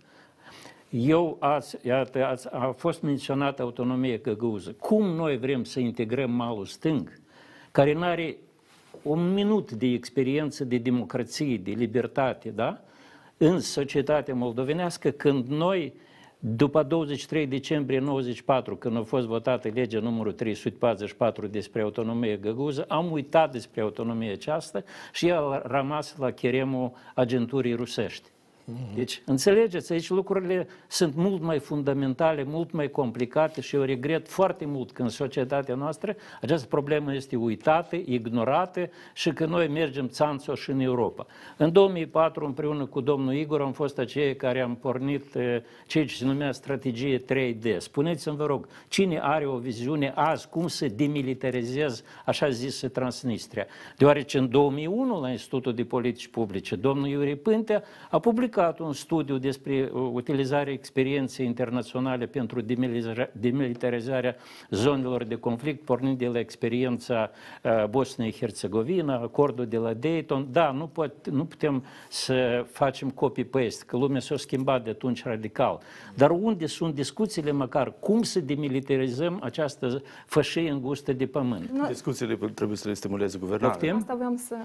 A fost menționată autonomia găgăuză. Cum noi vrem să integrăm malul stâng, care nu are un minut de experiență de democrație, de libertate, da? În societatea moldovenească, când noi, după 23 decembrie 94, când a fost votată legea numărul 344 despre autonomie găgăuză, am uitat despre autonomia aceasta și ea a rămas la cheremul agenturii rusești. Deci, înțelegeți, aici lucrurile sunt mult mai fundamentale, mult mai complicate și eu regret foarte mult că în societatea noastră această problemă este uitată, ignorată și că noi mergem țanțo și în Europa. În 2004, împreună cu domnul Igor, am fost aceia care am pornit ceea ce se numea strategie 3D. Spuneți-mi, vă rog, cine are o viziune azi cum să demilitarizeze așa zisă Transnistria? Deoarece în 2001, la Institutul de Politici Publice, domnul Iurie Pântea a publicat un studiu despre utilizarea experienței internaționale pentru demilitarizarea zonelor de conflict, pornind de la experiența Bosniei-Herzegovina, acordul de la Dayton. Da, nu putem să facem copy-paste, că lumea s-a schimbat de atunci radical. Dar unde sunt discuțiile măcar cum să demilitarizăm această fășie îngustă de pământ? Discuțiile trebuie să le stimuleze guvernarea. Asta vreau să...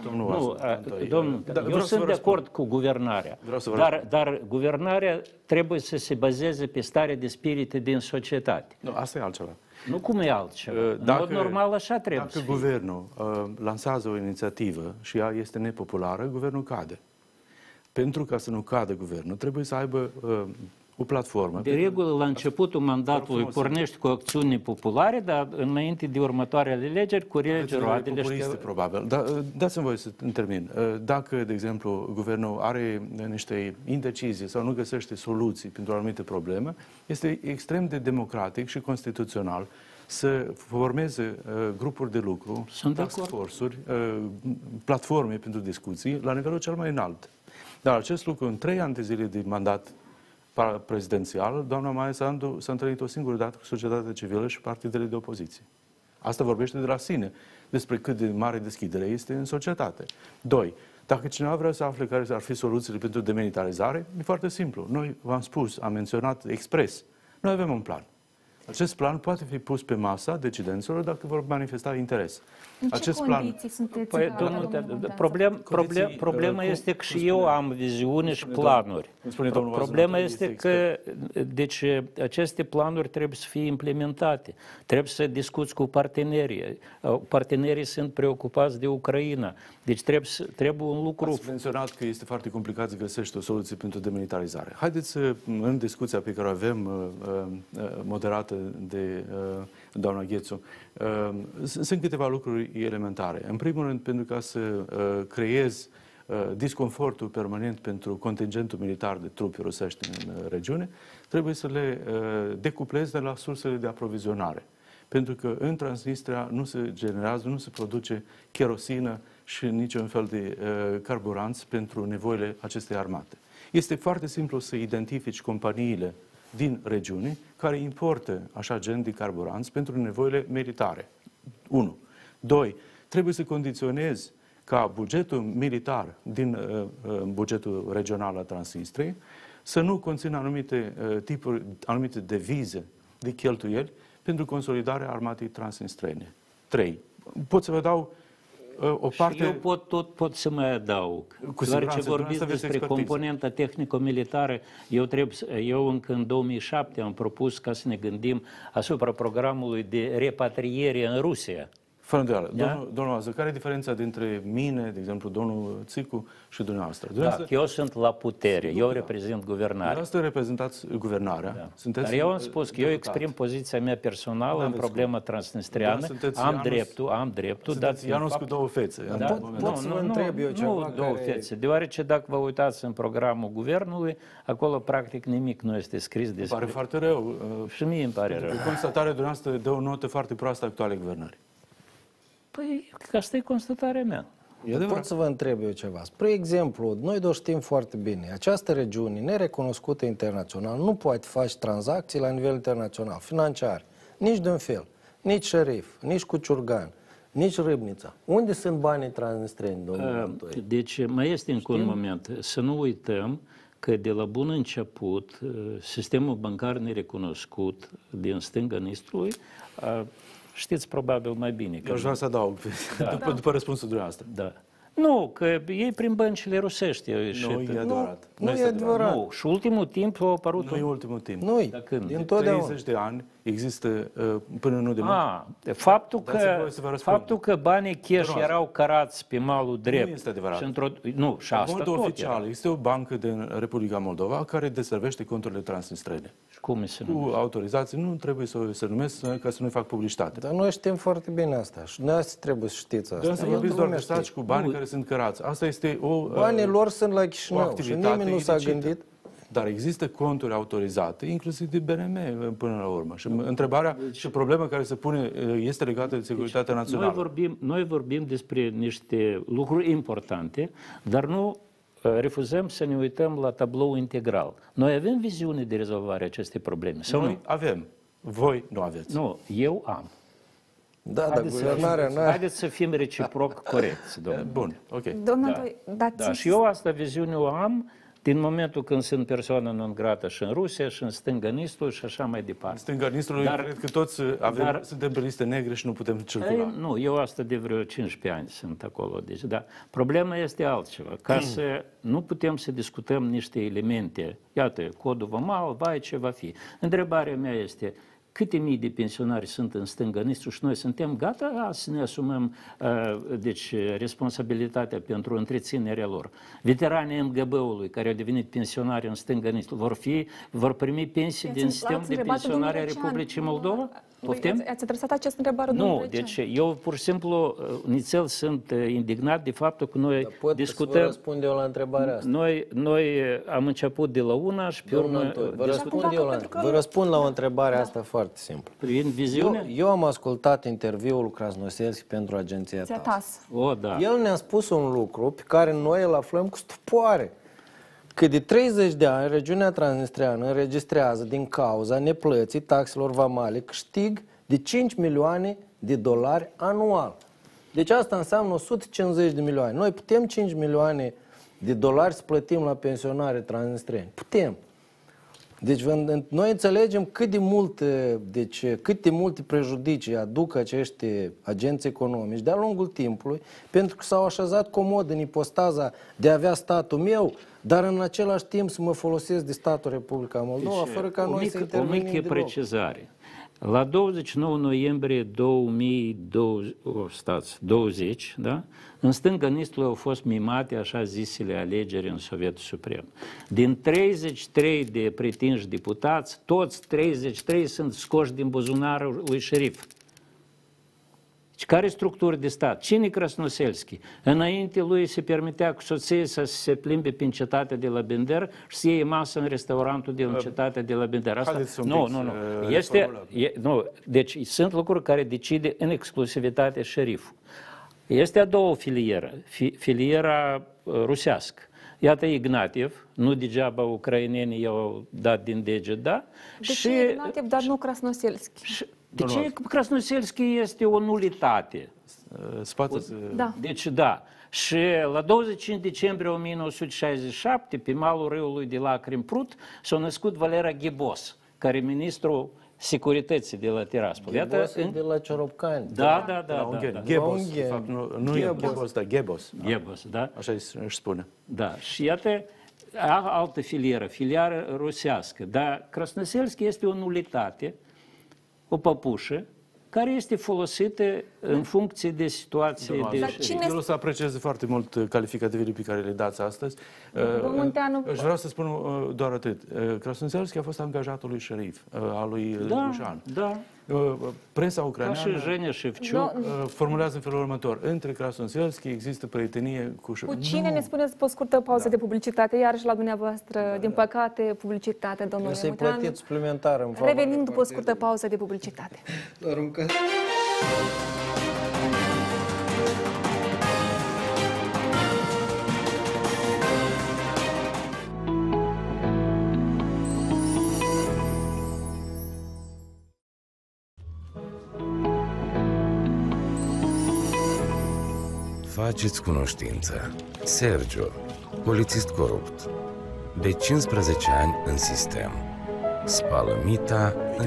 Eu sunt de acord cu guvernarea. Dar guvernarea trebuie să se bazeze pe starea de spirit din societate. Nu, asta e altceva. Nu cum e altceva. În mod normal așa trebuie să fie. Dacă guvernul lansează o inițiativă și ea este nepopulară, guvernul cade. Pentru ca să nu cadă guvernul, trebuie să aibă o platformă. De regulă, la începutul mandatului pornești cu acțiuni nepopulare, dar înainte de următoarele alegeri, cu relegeri roadele. Populiste, probabil. Dați-mi voi să termin. Dacă, de exemplu, guvernul are niște indecizii sau nu găsește soluții pentru anumite probleme, este extrem de democratic și constituțional să formeze grupuri de lucru, task force-uri, platforme pentru discuții la nivelul cel mai înalt. Dar acest lucru, în 3 ani de zile de mandat prezidențial, doamna Maia Sandu s-a întâlnit o singură dată cu societatea civilă și partidele de opoziție. Asta vorbește de la sine despre cât de mare deschidere este în societate. 2. Dacă cineva vrea să afle care ar fi soluțiile pentru demilitarizare, e foarte simplu. Noi, v-am spus, am menționat expres, noi avem un plan. Acest plan poate fi pus pe masa decidenților dacă vor manifesta interes. În ce condiții sunteți? Problema este că și eu am viziune și planuri. Problema este că deci, aceste planuri trebuie să fie implementate. Trebuie să discuți cu partenerii. Partenerii sunt preocupați de Ucraina. Deci trebuie un lucru... Ați menționat că este foarte complicat să găsești o soluție pentru demilitarizare. Haideți în discuția pe care o avem moderată de doamna Ghețu, sunt câteva lucruri elementare. În primul rând, pentru ca să creezi disconfortul permanent pentru contingentul militar de trupe rusești în regiune, trebuie să le decuplezi de la sursele de aprovizionare. Pentru că în Transnistria nu se generează, nu se produce kerosină și niciun fel de carburanți pentru nevoile acestei armate. Este foarte simplu să identifici companiile din regiune care importă așa gen de carburanți pentru nevoile militare. 1. 2. Trebuie să condiționezi ca bugetul militar din bugetul regional al Transnistriei să nu conțină anumite devize de cheltuieli pentru consolidarea armatei transnistrene. 3. Pot să vă dau o parte... Și eu pot să mai adaug. Doar ce vorbiți despre componenta tehnico-militară, eu încă în 2007 am propus ca să ne gândim asupra programului de repatriere în Rusia. Fără îndoială. Da? Domnul Ază, care e diferența dintre mine, de exemplu, domnul Țicu și dumneavoastră? Da, eu sunt la putere, eu reprezint guvernarea. Dumneavoastră reprezentați guvernarea. Da. Sunteți dar eu am spus că eu exprim poziția mea personală în problema transnistriană. Am dreptul. Sunteți Ianus cu două fețe. Pot să vă întreb eu ceva? Nu două fețe, deoarece dacă vă uitați în programul guvernului, acolo practic nimic nu este scris despre... Îmi pare foarte rău. Și mie îmi pare rău. Constatarea dumneavoastră dă o notă foarte proastă actuale guvernării. Păi, asta e constatarea mea. Pot să vă întreb eu ceva. Spre exemplu, noi doar știm foarte bine, această regiune nerecunoscută internațional nu poate face tranzacții la nivel internațional, financiar, nici de un fel, nici Șerif, nici Cuciurgan, nici Râbnița. Unde sunt banii transnistreni, domnule? Deci mai este încă un moment. Să nu uităm că de la bun început sistemul bancar nerecunoscut din stânga Nistrului, știți probabil mai bine. Eu aș vrea să adaug după răspunsul dumneavoastră. Da. Nu, că ei prin băncile rusești. Nu e adevărat. Nu e adevărat. Nu, și ultimul timp a apărut... Nu e ultimul timp. Nu, din totdeauna. 30 de ani există până nu de mult. Faptul că banii cash erau cărați pe malul drept. Nu este adevărat. Și asta tot oficial, este o bancă din Republica Moldova care deservește conturile transnistrene. Și cum se cu autorizație, nu trebuie să se numesc ca să nu fac publicitate. Dar noi știm foarte bine asta și noi trebuie să știți asta. Dar să vorbiți doar de stat cu bani care sunt cărați. Asta este o banii lor sunt la Chișinău și nimeni nu s-a gândit. Dar există conturi autorizate, inclusiv de BNM până la urmă. Și întrebarea și problema care se pune este legată de securitatea națională. Noi vorbim despre niște lucruri importante, dar nu refuzăm să ne uităm la tabloul integral. Noi avem viziune de rezolvare a acestei probleme? Sau noi avem. Voi nu aveți. Nu, eu am. Da, dar guvernarea... Haideți să fim reciproc corecți, domnule. Bun, ok. Da, și eu asta viziune o am din momentul când sunt persoană non grată și în Rusia, și în stânganistul și așa mai departe. În stânganistul, cred că toți suntem pe liste negre și nu putem circula. Nu, eu asta de vreo 15 ani sunt acolo. Deci, da. Problema este altceva. Ca să nu putem să discutăm niște elemente, iată, codul vamal, vai, ce va fi. Întrebarea mea este, câte mii de pensionari sunt în stânganistul și noi suntem gata să ne asumăm deci, responsabilitatea pentru întreținerea lor. Veteranii MGB-ului care au devenit pensionari în stânganistul vor primi pensii din sistemul de pensionare a Republicii Moldova? Poftim? Ați adresat această întrebare Nu, deci eu pur și simplu nițel sunt indignat de faptul că noi discutăm... Vă răspund eu la întrebarea asta. Noi am început de la una și pe urmă... Vă răspund la o întrebare asta foarte simplă. Prin viziune? Eu am ascultat interviul lui Krasnoselski pentru agenția TASS. El ne-a spus un lucru pe care noi îl aflăm cu stupoare. Că de 30 de ani regiunea transnistreană înregistrează din cauza neplății taxelor vamale câștig de 5 milioane de dolari anual. Deci asta înseamnă 150 de milioane. Noi putem 5 milioane de dolari să plătim la pensionare transnistreni. Putem. Deci noi înțelegem cât de multe prejudicii aduc acești agenți economici de-a lungul timpului, pentru că s-au așezat comod în ipostaza de a avea statul meu, dar în același timp să mă folosesc de statul Republica Moldova, deci, fără ca noi să intervenim o mică precizare. La 29 noiembrie 2020, da? În stânganistul au fost mimate așa zisele alegeri în Sovietul Suprem. Din 33 de pretinși deputați, toți 33 sunt scoși din buzunarul lui șerif. Care structuri de stat? Cine Krasnoselski? Înainte lui se permitea cu soției să se plimbe prin cetatea de la Bender și să iei masă în restaurantul din cetatea de la Bender. Asta... Nu. Deci sunt lucruri care decide în exclusivitate șeriful. Este a doua filieră, filiera rusească. Iată Ignatiev, nu degeaba ucrainenii i-au dat din deget, da? De ce Ignatiev, dar nu Krasnoselski? De ce Krasnoselski este o nulitate? Deci da. Și la 25 decembrie 1967, pe malul râului de la Crimprut, s-a născut Valera Ghebos, care e ministrul securității de la Tiraspol. Ghebos de la Cioropcani. Da. Ghebos, de fapt, nu e Ghebos, dar Ghebos. Ghebos, da. Așa își spune. Da, și iată, altă filieră rusească. Dar Krasnoselski este o nulitate, o păpușă, care este folosită în funcție de situație. Eu o să apreciez foarte mult calificativele pe care le dați astăzi. Și vreau să spun doar atât. Krasnoselski a fost angajatul lui șerif, al lui Dușan. Da. Presa ucraineană formulează în felul următor. Între Krasnoselski există prietenie cu șerif. Cu cine ne spuneți pe o scurtă pauză de publicitate? Iarăși la dumneavoastră, din păcate, publicitate, domnule Munteanu. Să-i plătiți suplimentar în favoare. Revenim după o scurtă pauză de publicitate. Faceți cunoștință. Sergio, polițist corupt. De 15 ani în sistem. Spală mita în...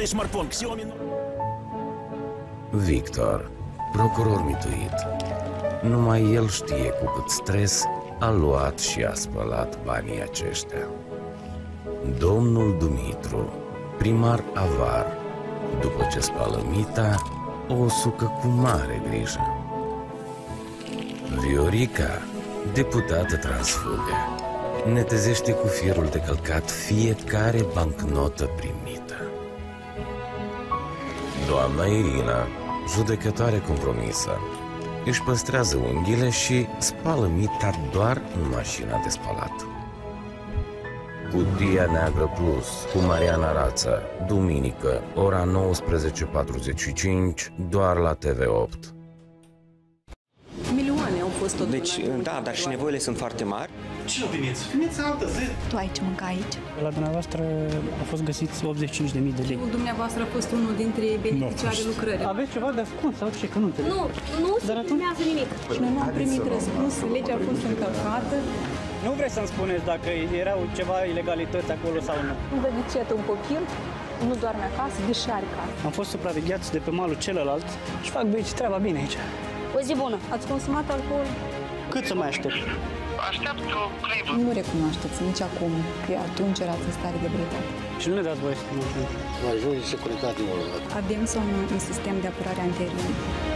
Victor, procuror mituit. Numai el știe cu cât stres a luat și a spălat banii aceștia. Domnul Dumitru, primar avar, după ce spală mita, o sucă cu mare grijă. Viorica, deputată transfugă, netezește cu fierul de călcat fiecare bancnotă primită. Doamna Irina, judecătoare compromisă, își păstrează unghiile și spală mita doar în mașina de spălat. Cutia Neagră Plus cu Mariana Rață, duminică, ora 19:45, doar la TV8. Milioane au fost tot. Deci, da, dar și nevoile sunt foarte mari. Ce nu veniți? Veniți altă zi. Tu ai ce mânca aici? La dumneavoastră a fost găsiți 85.000 de lei. Dumneavoastră a fost unul dintre beneficiarii lucrării. Aveți ceva de ascuns sau ce? Că nu înțeleg. Nu se filmează nimic. Și noi nu am primit răspuns, legea a fost încălcată. Nu vreți să-mi spuneți dacă erau ceva ilegalități acolo sau nu? Nu vă ziceți un copil, nu doarme acasă, deși are casă. Am fost supravegheați de pe malul celălalt și fac băieții treaba bine aici. O zi bună. Ați consumat alcool? Cât să mai aștept? Aștept o clipă. Nu recunoașteți nici acum că atunci erați în stare de ebrietate. Și nu ne dați voie să filmăm. Nu ajunge de securitate mult. Avem sau nu un sistem de apărare antiaeriană?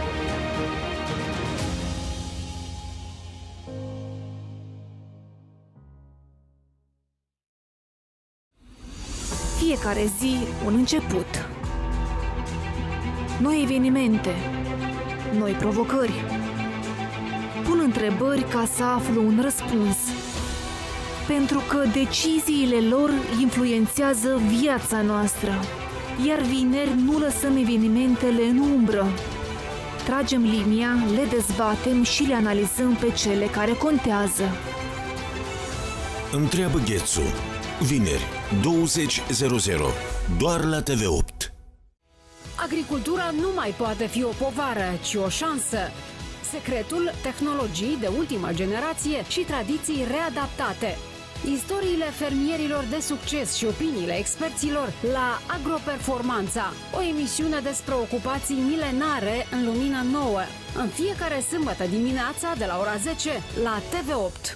Fiecare zi un început. Noi evenimente, noi provocări. Pun întrebări ca să aflu un răspuns. Pentru că deciziile lor influențează viața noastră. Iar vineri nu lăsăm evenimentele în umbră. Tragem linia, le dezbatem și le analizăm pe cele care contează. Întreabă Ghețu. Vineri, 20:00, doar la TV8. Agricultura nu mai poate fi o povară, ci o șansă. Secretul, tehnologii de ultima generație și tradiții readaptate. Istoriile fermierilor de succes și opiniile experților la Agroperformanța, o emisiune despre ocupații milenare în lumină nouă. În fiecare sâmbătă dimineața de la ora 10 la TV8.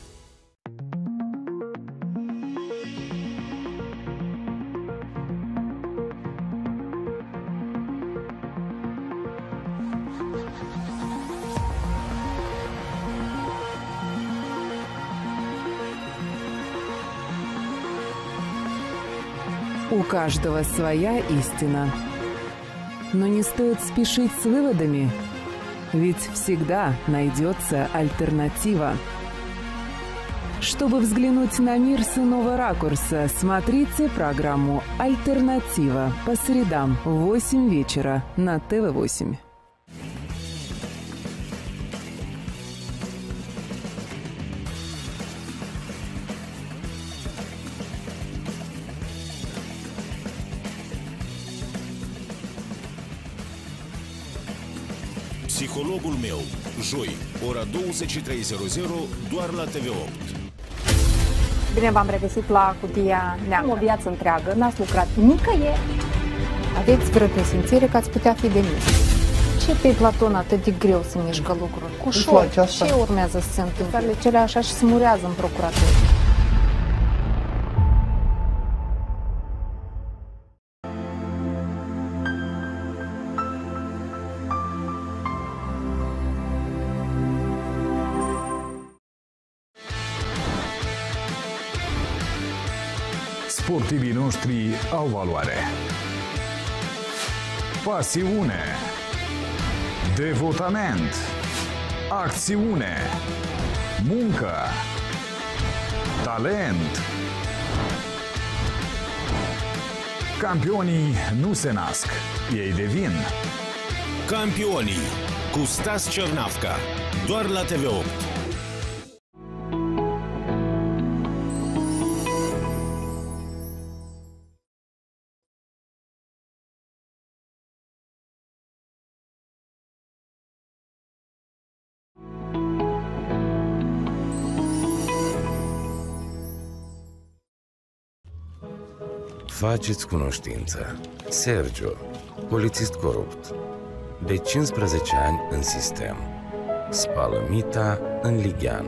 У каждого своя истина. Но не стоит спешить с выводами, ведь всегда найдется альтернатива. Чтобы взглянуть на мир с иного ракурса, смотрите программу «Альтернатива» по средам в 8 вечера на ТВ8. Psihologul meu, joi, ora 20:30, doar la TV8. Bine v-am regăsit la Cutia Neagră. O viață întreagă, n-ați lucrat nicăieri. Aveți vreo presimțire că ați putea fi demis. Ce pe Platon atât de greu să mișcă lucruri? Ușor. Ce urmează să se întâmple? Cele așa și se murează în procuratură. Sportivii noștri au valoare, pasiune, devotament, acțiune, muncă, talent. Campionii nu se nasc, ei devin. Campionii cu Stas Cernavca, doar la TV8. Faceți cunoștință. Sergio, polițist corupt. De 15 ani în sistem. spală mita în lighean.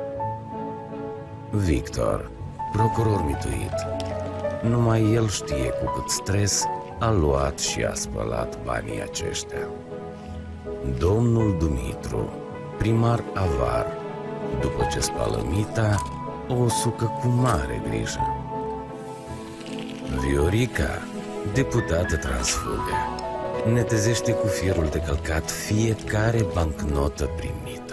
Victor, procuror mituit, numai el știe cu cât stres a luat și a spălat banii aceștia. Domnul Dumitru, primar avar, după ce spală mita, o sucă cu mare grijă. Viorica, deputată transfugă, netezește cu fierul de călcat fiecare bancnotă primită.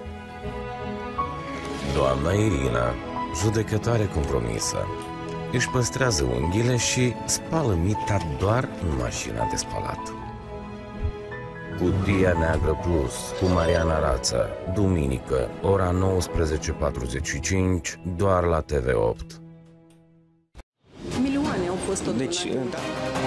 Doamna Irina, judecătoare compromisă, își păstrează unghiile și spală mita doar în mașina de spălat. Cutia Neagră Plus cu Mariana Rață, duminică, ora 19:45, doar la TV8. Milioane au fost tot. Deci, da.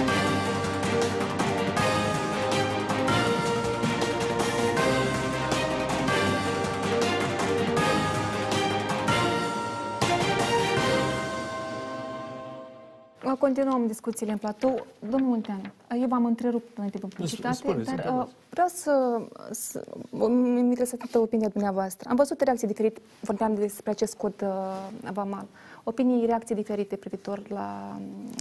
Continuăm discuțiile în platou. Domnul Munteanu, eu v-am întrerupt înainte de publicitate, dar vreau să mi interesează opinia dumneavoastră. Am văzut reacții diferite, vorbeam despre acest cod vamal. Opinii, reacții diferite privitor la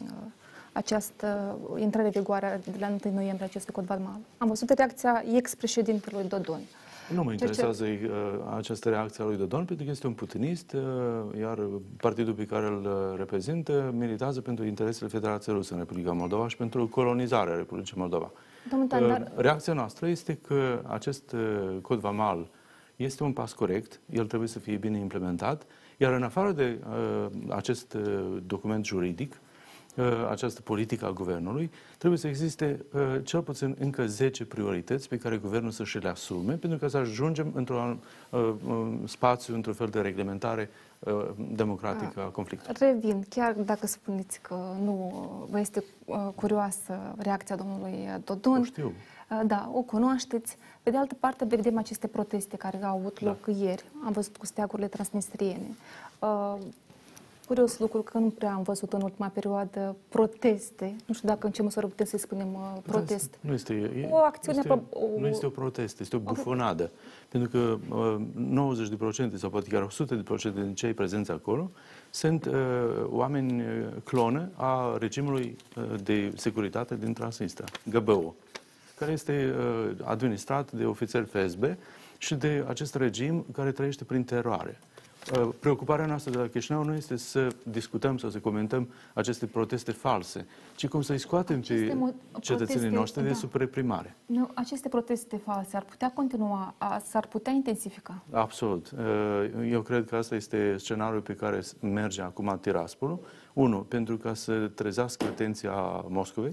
această intrare în vigoare de la 1 noiembrie acestui cod vamal. Am văzut reacția ex-președintelui Dodon. Nu mă interesează această reacție a lui Dodon, pentru că este un putinist, iar partidul pe care îl reprezintă militează pentru interesele Federației Ruse în Republica Moldova și pentru colonizarea Republicii Moldova. Reacția noastră este că acest cod vamal este un pas corect, el trebuie să fie bine implementat, iar în afară de acest document juridic, această politică a guvernului, trebuie să existe cel puțin încă 10 priorități pe care guvernul să și le asume, pentru ca să ajungem într-un spațiu, într-un fel de reglementare democratică a conflictului. Revin, chiar dacă spuneți că nu vă este curioasă reacția domnului Dodon. O știu. Da, o cunoașteți. Pe de altă parte, vedem aceste proteste care au avut loc ieri. Am văzut cu steagurile transnistriene. Curios lucru că nu prea am văzut în ultima perioadă proteste. Nu știu dacă în ce măsură putem să spunem protest. Nu este o acțiune. Nu este o protest, este o bufonadă. Pentru că 90% sau poate chiar 100% din cei prezenți acolo sunt oameni clone a regimului de securitate din Transnistria, GBO, care este administrat de ofițeri FSB și de acest regim care trăiește prin teroare. Preocuparea noastră de la Chișinău nu este să discutăm sau să comentăm aceste proteste false, ci cum să-i scoatem pe cetățenii noștri de sub reprimare. Nu, aceste proteste false ar putea continua, s-ar putea intensifica? Absolut. Eu cred că asta este scenariul pe care merge acum Tiraspolul. Unu, pentru ca să trezească atenția Moscovei.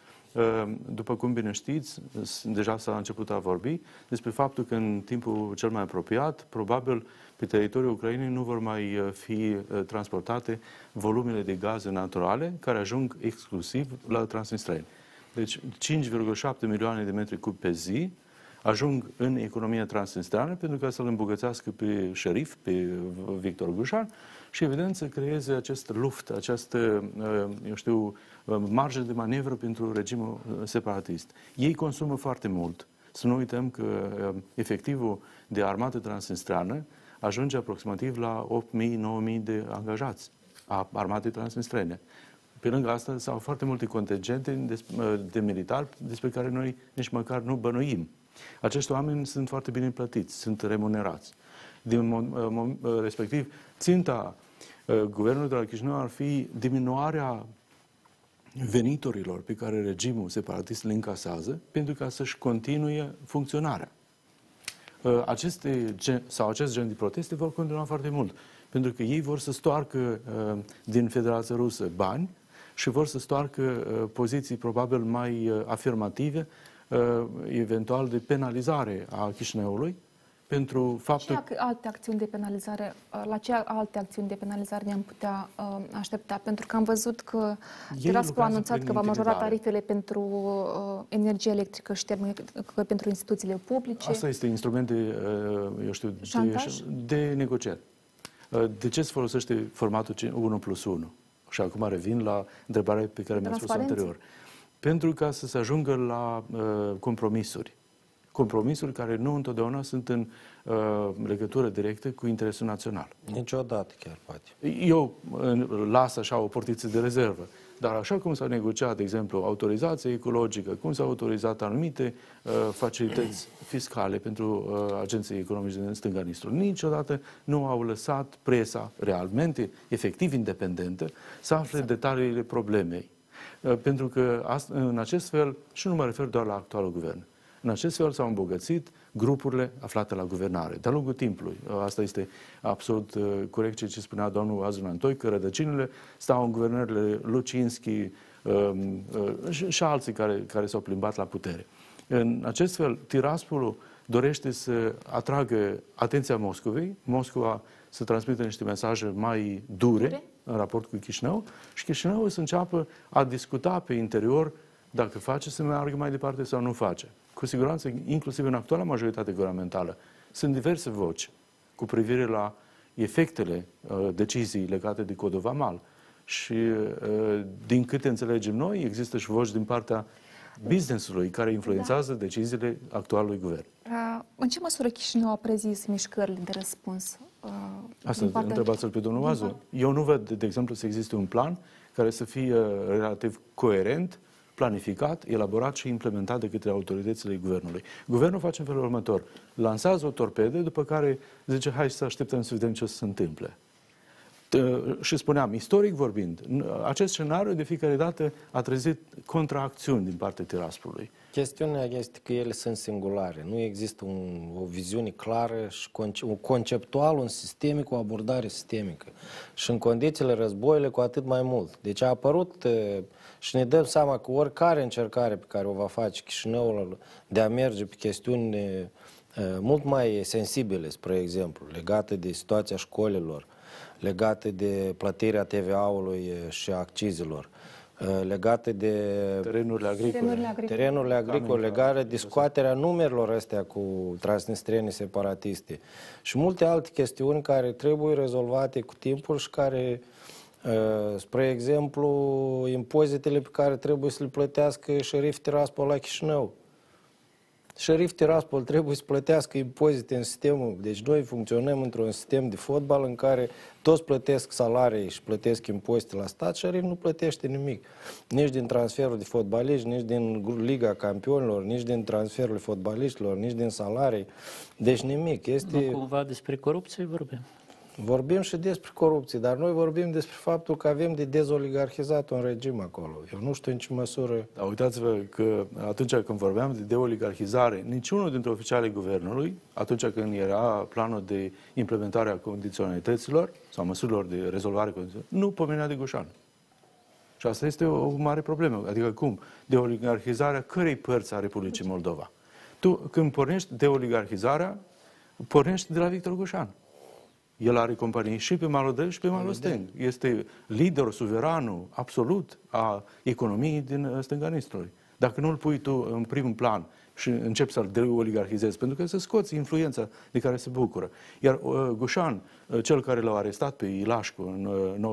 După cum bine știți, deja s-a început a vorbi despre faptul că în timpul cel mai apropiat, probabil pe teritoriul Ucrainei nu vor mai fi transportate volumele de gaze naturale care ajung exclusiv la transnistreni. Deci 5,7 milioane de metri cub pe zi ajung în economia transnistreană pentru ca să-l îmbogățească pe șerif, pe Victor Gușan și evident să creeze acest luft, această, eu știu, marjă de manevră pentru regimul separatist. Ei consumă foarte mult. Să nu uităm că efectivul de armată transnistreană ajunge aproximativ la 8.000-9.000 de angajați a armatei transnistrene. Pe lângă asta, s-au foarte multe contingente de militari despre care noi nici măcar nu bănuim. Acești oameni sunt foarte bine plătiți, sunt remunerați. Din respectiv, ținta guvernului de la Chișinău ar fi diminuarea veniturilor pe care regimul separatist le încasează pentru ca să-și continue funcționarea. Acest gen de proteste vor continua foarte mult, pentru că ei vor să stoarcă din Federația Rusă bani și vor să stoarcă poziții probabil mai afirmative, eventual de penalizare a Chișinăului, pentru faptul... La ce alte acțiuni de penalizare ne-am putea aștepta? Pentru că am văzut că Tiraspol a anunțat că va majora tarifele pentru energie electrică și termică pentru instituțiile publice. Asta este instrument de, eu știu, de negociere. De ce se folosește formatul 1+1? Și acum revin la întrebarea pe care mi-ați spus anterior. Pentru ca să se ajungă la compromisuri. compromisuri care nu întotdeauna sunt în legătură directă cu interesul național. Niciodată chiar, poate. Eu las așa o portiță de rezervă. Dar așa cum s-a negociat, de exemplu, autorizația ecologică, cum s-au autorizat anumite facilități fiscale pentru agenții economice din stânga Nistru, niciodată nu au lăsat presa realmente, efectiv independentă, să afle detaliile problemei. Pentru că în acest fel, și nu mă refer doar la actualul guvern, în acest fel s-au îmbogățit grupurile aflate la guvernare, de-a lungul timpului. Asta este absolut corect ce spunea domnul Azun Antoi, că rădăcinile stau în guvernările Lucinski și alții care s-au plimbat la putere. În acest fel, Tiraspolul dorește să atragă atenția Moscovei, Moscova să transmită niște mesaje mai dure în raport cu Chișinău și Chișinău să înceapă a discuta pe interior dacă face să meargă mai departe sau nu face. Cu siguranță, inclusiv în actuala majoritate guvernamentală, sunt diverse voci cu privire la efectele decizii legate de codul vamal. Și, din câte înțelegem noi, există și voci din partea business-ului care influențează deciziile actualului guvern. În ce măsură Chișinău a prezis mișcările de răspuns? Asta întrebați-l pe domnul Oazu. Eu nu văd, de exemplu, să existe un plan care să fie relativ coerent, planificat, elaborat și implementat de către autoritățile guvernului. Guvernul face în felul următor. Lansează o torpedă, după care zice, hai să așteptăm să vedem ce o să se întâmple. Și spuneam, istoric vorbind, acest scenariu de fiecare dată a trezit contraacțiuni din partea Tiraspolului. Chestiunea este că ele sunt singulare. Nu există o viziune clară și conceptual, un sistemic, o abordare sistemică. Și în condițiile războiului cu atât mai mult. Deci a apărut și ne dăm seama că oricare încercare pe care o va face Chișinăul de a merge pe chestiuni mult mai sensibile, spre exemplu, legate de situația școlilor, legate de plătirea TVA-ului și accizelor, legate de terenurile agricole, legate de scoaterea numerelor astea cu transnistriene separatiste și multe alte chestiuni care trebuie rezolvate cu timpul și care, spre exemplu, impozitele pe care trebuie să le plătească șerif Tiraspol la Chișinău. Șerif Tiraspol trebuie să plătească impozite în sistemul. Deci noi funcționăm într-un sistem de fotbal în care toți plătesc salarii și plătesc impozite la stat. Șerif nu plătește nimic. Nici din transferul de fotbaliști, nici din Liga Campionilor, nici din transferul fotbaliștilor, nici din salarii. Deci nimic. Nu cumva despre corupție vorbim? Vorbim și despre corupție, dar noi vorbim despre faptul că avem de dezoligarhizat un regim acolo. Eu nu știu în ce măsură... Da, uitați-vă că atunci când vorbeam de deoligarhizare, niciunul dintre oficialii guvernului, atunci când era planul de implementare a condiționalităților sau măsurilor de rezolvare condiționalităților, nu pomenea de Gușan. Și asta este o mare problemă. Adică cum? Deoligarhizarea cărei părți a Republicii Moldova? Tu, când pornești deoligarhizarea, pornești de la Victor Gușan. El are companii și pe malul drept și pe malul stâng. Este liderul, suveranul absolut a economiei din stânga Nistrului. Dacă nu îl pui tu în primul plan și începi să-l deoligarhizezi, pentru că să scoți influența de care se bucură. Iar Gușan, cel care l-a arestat pe Ilașcu în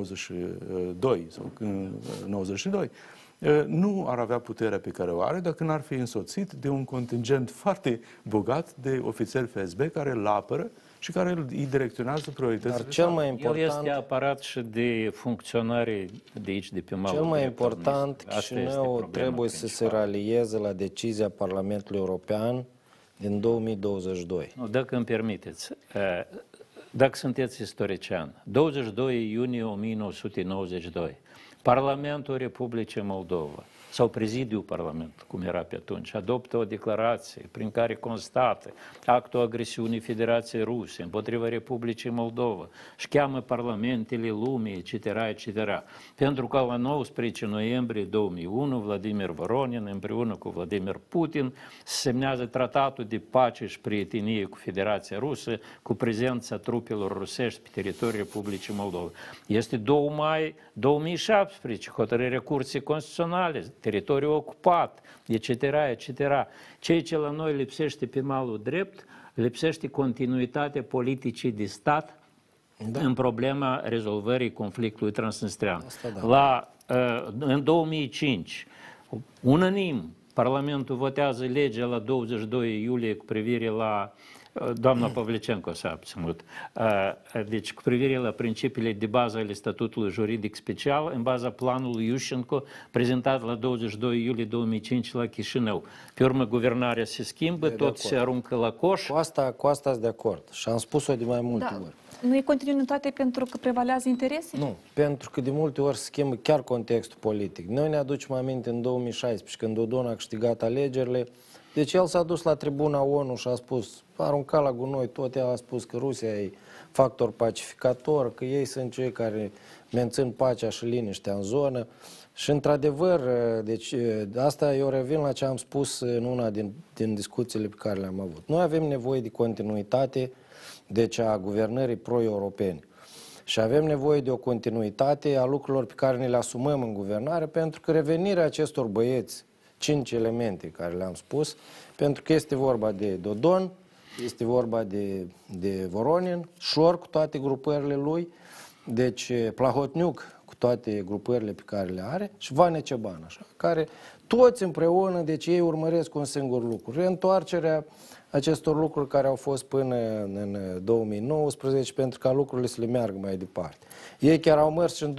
92 sau în 92, nu ar avea puterea pe care o are dacă n-ar fi însoțit de un contingent foarte bogat de ofițeri FSB care îl apără și care îi direcționează prioritățile. Dar cel mai important... El este aparat și de funcționari de aici, de pe malul. Cel mai important, Chișinău trebuie să se ralieze la decizia Parlamentului European din 2022. Nu, dacă îmi permiteți, dacă sunteți istorician, 22 iunie 1992, Parlamentul Republicii Moldova sau Prezidiul Parlamentului, cum era pe atunci, adoptă o declarație prin care constată actul agresiunii Federației Ruse împotriva Republicii Moldova și cheamă parlamentele lumii, etc., etc. Pentru că la 19 noiembrie 2001, Vladimir Voronin, împreună cu Vladimir Putin, semnează tratatul de pace și prietenie cu Federația Rusă, cu prezența trupelor rusești pe teritoriul Republicii Moldova. Este 2 mai 2017, hotărârea Curții Constituționale, teritoriu ocupat, etc., etc. Ceea ce la noi lipsește pe malul drept, lipsește continuitatea politicii de stat în problema rezolvării conflictului transnistrian. În 2005, unanim, Parlamentul votează legea la 22 iulie cu privire la doamna Pavlicenco s-a abținut. Deci, cu privire la principiile de bază ale statutului juridic special, în baza planului Iușenko, prezentat la 22 iulie 2005 la Chișinău. Pe urmă, guvernarea se schimbă, tot se aruncă la coș. Cu asta sunt de acord. Și am spus-o de mai multe ori. Nu e continuitate pentru că prevalează interese? Nu, pentru că de multe ori se schimbă chiar contextul politic. Noi ne aducem aminte în 2016, când Dodon a câștigat alegerile. Deci el s-a dus la tribuna ONU și a spus, a aruncat la gunoi tot, el a spus că Rusia e factor pacificator, că ei sunt cei care mențin pacea și liniștea în zonă. Și într-adevăr, deci asta eu revin la ce am spus în una din discuțiile pe care le-am avut. Noi avem nevoie de continuitate, deci a guvernării pro-europene. Și avem nevoie de o continuitate a lucrurilor pe care ne le asumăm în guvernare, pentru că revenirea acestor băieți, 5 elemente care le-am spus, pentru că este vorba de Dodon, este vorba de Voronin, Șor cu toate grupările lui, deci Plahotniuc cu toate grupările pe care le are și Vane Ceban, așa, care toți împreună, deci ei urmăresc un singur lucru, reîntoarcerea acestor lucruri care au fost până în 2019 pentru ca lucrurile să le meargă mai departe. Ei chiar au mers și în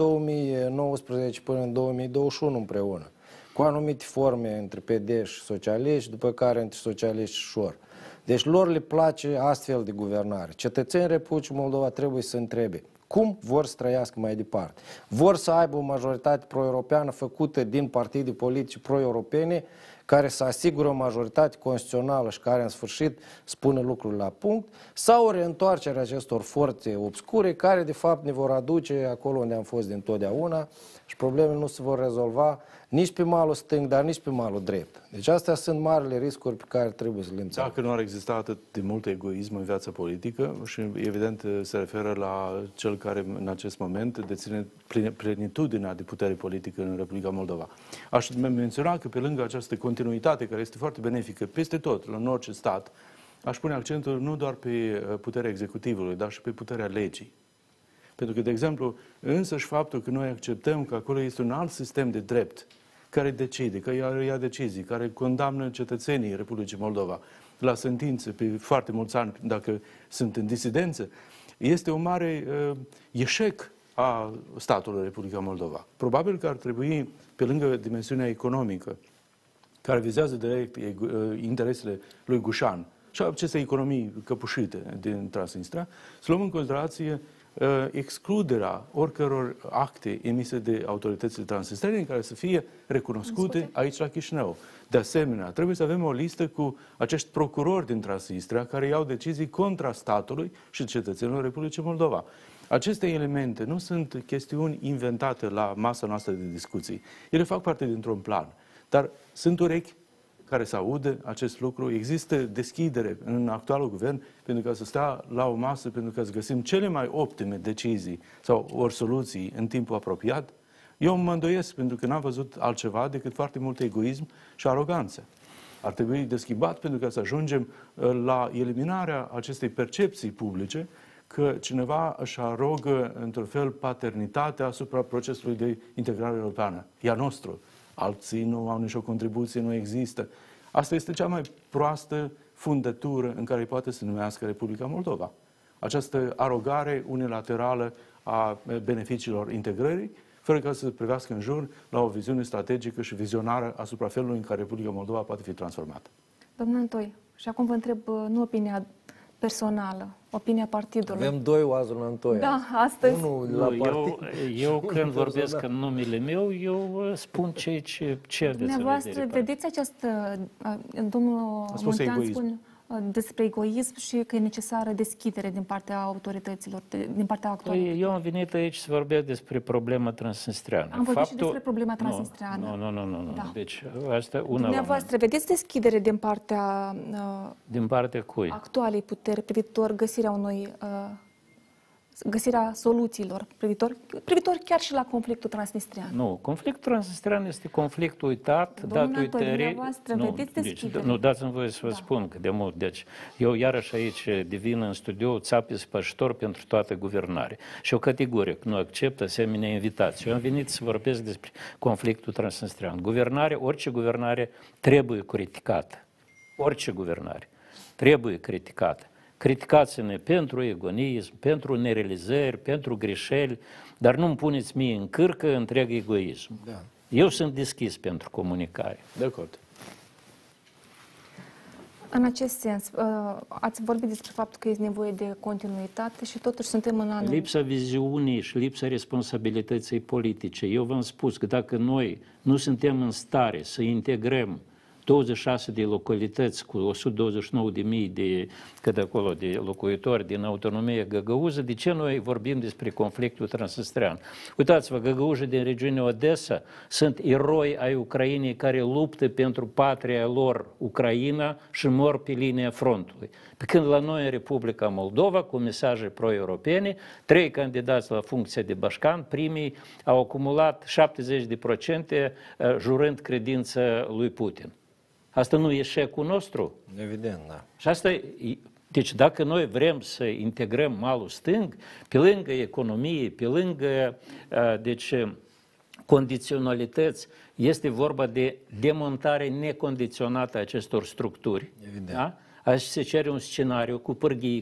2019 până în 2021 împreună, cu anumite forme între PD și socialiști, după care între socialiști și Șor. Deci lor le place astfel de guvernare. Cetățenii Republicii Moldova trebuie să întrebe cum vor să trăiască mai departe. Vor să aibă o majoritate pro-europeană făcută din partide politice pro-europene care să asigure o majoritate constituțională și care în sfârșit spune lucrurile la punct, sau o reîntoarcere acestor forțe obscure care de fapt ne vor aduce acolo unde am fost dintotdeauna și problemele nu se vor rezolva nici pe malul stâng, dar nici pe malul drept. Deci astea sunt marile riscuri pe care trebuie să le înțelegem. Dacă nu ar exista atât de mult egoism în viața politică și evident se referă la cel care în acest moment deține plenitudinea de putere politică în Republica Moldova. Aș menționa că pe lângă această continuitate care este foarte benefică peste tot, în orice stat, aș pune accentul nu doar pe puterea executivului, dar și pe puterea legii. Pentru că, de exemplu, însăși faptul că noi acceptăm că acolo este un alt sistem de drept care decide, că ia decizii, care condamnă cetățenii Republicii Moldova la sentințe pe foarte mulți ani dacă sunt în disidență, este un mare eșec a statului Republica Moldova. Probabil că ar trebui, pe lângă dimensiunea economică, care vizează direct interesele lui Gușan și aceste economii căpușite din Transnistria, să luăm în considerație excluderea oricăror acte emise de autoritățile transnistriene care să fie recunoscute aici la Chișinău. De asemenea, trebuie să avem o listă cu acești procurori din Transnistria care iau decizii contra statului și cetățenilor Republicii Moldova. Aceste elemente nu sunt chestiuni inventate la masa noastră de discuții. Ele fac parte dintr-un plan. Dar sunt urechi care să audă acest lucru. Există deschidere în actualul guvern pentru ca să stea la o masă, pentru ca să găsim cele mai optime decizii sau ori soluții în timpul apropiat. Eu mă îndoiesc pentru că n-am văzut altceva decât foarte mult egoism și aroganță. Ar trebui deschibat pentru ca să ajungem la eliminarea acestei percepții publice că cineva își arogă într-un fel paternitatea asupra procesului de integrare europeană. E a nostru. Alții nu au nicio contribuție, nu există. Asta este cea mai proastă fundătură în care poate să numească Republica Moldova. Această arogare unilaterală a beneficiilor integrării, fără ca să se privească în jur la o viziune strategică și vizionară asupra felului în care Republica Moldova poate fi transformată. Domnule Antoi, și acum vă întreb nu opinia personală, opinia partidului. Avem doi oazuri în Antoi. Da, astăzi. Eu când vorbesc în numele meu, eu spun ce aveți. Dumneavoastră, vedeți această, domnul Muntean spune despre egoism și că e necesară deschidere din partea autorităților, din partea actuală. Eu am venit aici să vorbesc despre problema transnistriană. Am vorbit și despre problema transnistriană. Nu. Da. Deci asta una. Dumneavoastră, vedeți deschidere din partea din partea cui? Actualei puteri privitor găsirea unui găsirea soluțiilor privitor chiar și la conflictul transnistrian. Nu, conflictul transnistrian este conflict uitat, dat uitării. Nu, dați-mi voie să vă spun că de mult. Deci, eu iarăși aici devin în studio țapi spășitor pentru toată guvernare. Și eu categoric nu accept asemenea invitații. Eu am venit să vorbesc despre conflictul transnistrian. Guvernare, orice guvernare trebuie criticată. Orice guvernare trebuie criticată. Criticați-ne pentru egoism, pentru nerealizări, pentru greșeli, dar nu-mi puneți mie în cârcă întreg egoism. Da. Eu sunt deschis pentru comunicare. De acord. În acest sens, ați vorbit despre faptul că este nevoie de continuitate și totuși suntem în anul... Lipsa viziunii și lipsa responsabilității politice. Eu v-am spus că dacă noi nu suntem în stare să integrăm 26 de localități cu 129.000 de locuitori din autonomie găgăuză, de ce noi vorbim despre conflictul transnistrian? Uitați-vă, găgăuzii din regiunea Odessa sunt eroi ai Ucrainei care luptă pentru patria lor, Ucraina, și mor pe linia frontului. Pe când la noi în Republica Moldova, cu mesaje pro-europene, 3 candidați la funcția de bașcan, primii au acumulat 70% jurând credința lui Putin. Asta nu e eșecul nostru? Evident, da. Și asta deci dacă noi vrem să integrăm malul stâng, pe lângă economie, pe lângă condiționalități, este vorba de demontare necondiționată a acestor structuri. Evident. Da? Aici se cere un scenariu cu pârghii,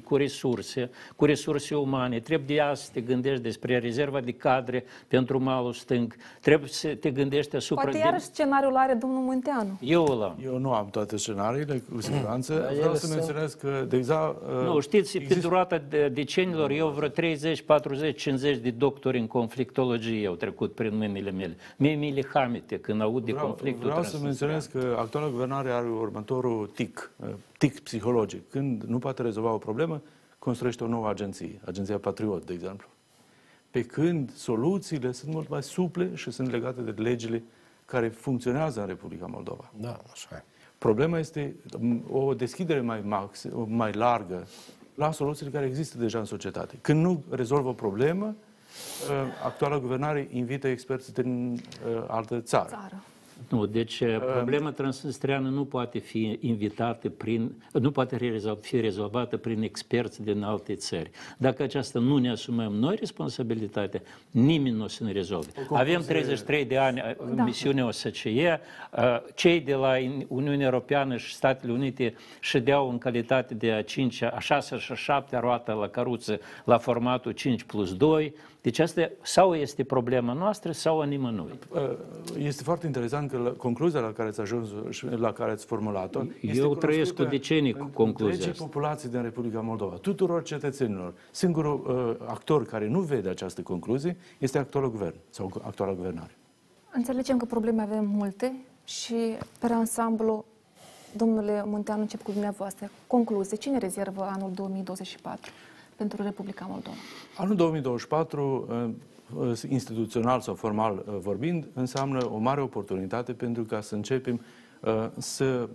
cu resurse umane. Trebuie să te gândești despre rezerva de cadre pentru malul stâng. Trebuie să te gândești asupra... Poate iarăși scenariul are domnul Munteanu. Eu nu am toate scenariile, cu siguranță. Vreau să menționez că, de exemplu... Nu, știți, pe durata decenilor, eu vreo 30, 40, 50 de doctori în conflictologie au trecut prin mâinile mele. Mie mi le hamete când aud de conflictul Vreau să menționez că actuala guvernare are următorul tic psihologic. Când nu poate rezolva o problemă, construiește o nouă agenție, Agenția Patriot, de exemplu. Pe când soluțiile sunt mult mai suple și sunt legate de legile care funcționează în Republica Moldova. Da, așa e. Problema este o deschidere mai largă la soluțiile care există deja în societate. Când nu rezolvă o problemă, actuala guvernare invită experți din altă țară. Nu, deci problema transnistriană nu poate fi invitată nu poate fi rezolvată prin experți din alte țări. Dacă aceasta nu ne asumăm noi responsabilitatea, nimeni nu o să ne rezolve. Avem 33 de ani misiunea OSCE, cei de la Uniunea Europeană și Statele Unite ședeau în calitate de a 6-a și a 7-a roată la căruță la formatul 5+2. Deci asta sau este problema noastră sau a nimănui. Este foarte interesant că concluzia la care ați ajuns și la care ați formulat-o... Eu trăiesc cu decenii cu concluzia asta. Populații din Republica Moldova, tuturor cetățenilor, singurul actor care nu vede această concluzie este actualul guvern sau actuala guvernare. Înțelegem că probleme avem multe și pe ansamblu, domnule Munteanu, încep cu dumneavoastră. Concluzie, cine rezervă anul 2024? Pentru Republica Moldova. Anul 2024, instituțional sau formal vorbind, înseamnă o mare oportunitate pentru ca să începem să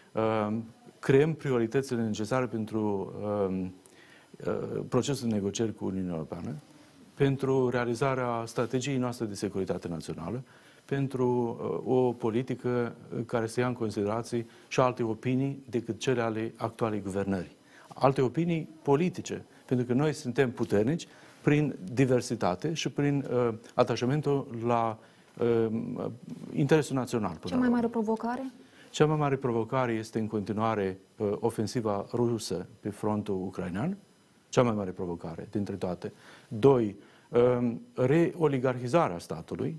creăm prioritățile necesare pentru procesul de negocieri cu Uniunea Europeană, pentru realizarea strategiei noastre de securitate națională, pentru o politică care să ia în considerație și alte opinii decât cele ale actualei guvernări. Alte opinii politice, pentru că noi suntem puternici prin diversitate și prin atașamentul la interesul național. Cea mai mare provocare? Cea mai mare provocare este în continuare ofensiva rusă pe frontul ucrainean, cea mai mare provocare dintre toate. 2. Reoligarhizarea statului,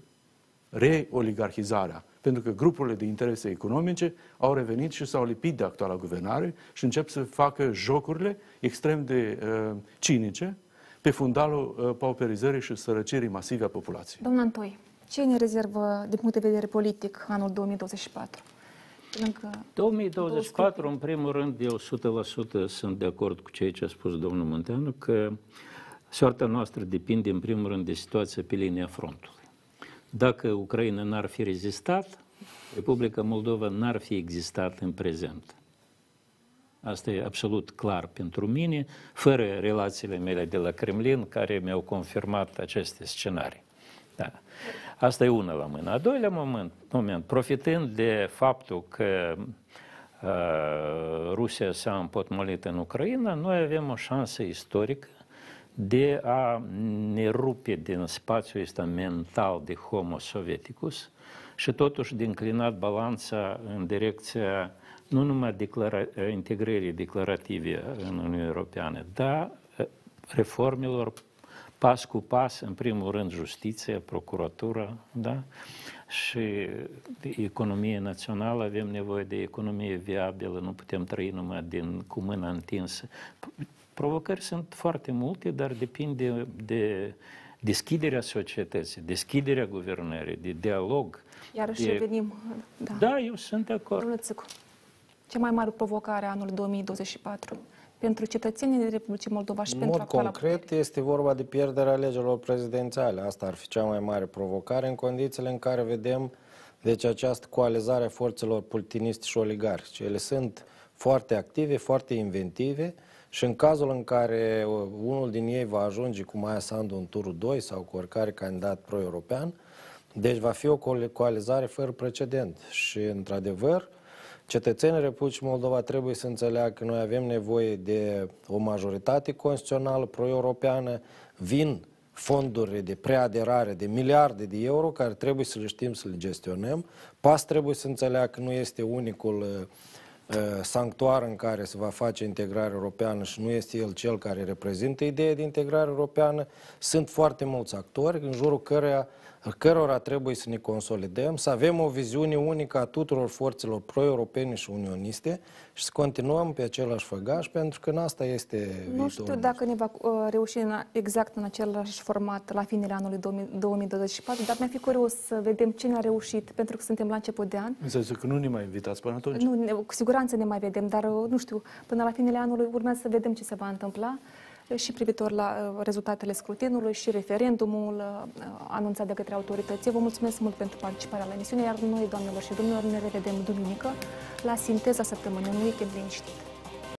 pentru că grupurile de interese economice au revenit și s-au lipit de actuala guvernare și încep să facă jocurile extrem de cinice pe fundalul pauperizării și sărăcirii masive a populației. Domnul Antoi, ce ne rezervă din punct de vedere politic anul 2024? 2024, în primul rând, eu 100% sunt de acord cu ceea ce a spus domnul Munteanu, că soarta noastră depinde în primul rând de situația pe linia frontului. Dacă Ucraina n-ar fi rezistat, Republica Moldova n-ar fi existat în prezent. Asta e absolut clar pentru mine, fără relațiile mele de la Kremlin, care mi-au confirmat aceste scenarii. Da. Asta e una la mână. A doilea moment, profitând de faptul că Rusia s-a împotmolit în Ucraina, noi avem o șansă istorică de a ne rupe din spațiul ăsta mental de homo sovieticus și totuși de înclinat balanța în direcția nu numai integrării declarative în Uniunea Europeană, dar reformelor pas cu pas, în primul rând justiția, procuratura, da? Și economie națională, avem nevoie de economie viabilă, nu putem trăi numai cu mâna întinsă. Provocări sunt foarte multe, dar depinde de deschiderea societății, deschiderea guvernării, de dialog. Iarăși revenim. Da, eu sunt de acord. Domnule Țicu, cea mai mare provocare a anului 2024 pentru cetățenii Republicii Moldova și pentru actuala putere? În mod concret este vorba de pierderea alegerilor prezidențiale. Asta ar fi cea mai mare provocare în condițiile în care vedem deci această coalizare a forțelor putiniste și oligarhice. Ele sunt foarte active, foarte inventive și în cazul în care unul din ei va ajunge cu Maia Sandu în turul 2 sau cu oricare candidat pro-european, deci va fi o coalizare fără precedent. Și într-adevăr, cetățenii Republicii Moldova trebuie să înțeleagă că noi avem nevoie de o majoritate constituțională pro-europeană, vin fonduri de preaderare de miliarde de euro care trebuie să le știm să le gestionăm. PAS trebuie să înțeleagă că nu este unicul sanctuar în care se va face integrarea europeană și nu este el cel care reprezintă ideea de integrare europeană. Sunt foarte mulți actori în jurul cărora trebuie să ne consolidăm, să avem o viziune unică a tuturor forțelor pro-europene și unioniste și să continuăm pe același făgaș, pentru că în asta este viitorul. Nu știu dacă ne va reuși exact în același format la finele anului 2024, dar mi-ar fi curios să vedem cine a reușit, pentru că suntem la început de an. În sensul că nu ne mai invitați până atunci? Nu, cu siguranță ne mai vedem, dar nu știu, până la finele anului urmează să vedem ce se va întâmpla și privitor la rezultatele scrutinului și referendumul anunțat de către autorități. Vă mulțumesc mult pentru participarea la emisiune, iar noi, doamnelor și domnilor, ne revedem duminică la Sinteza Săptămânii, un weekend liniștit.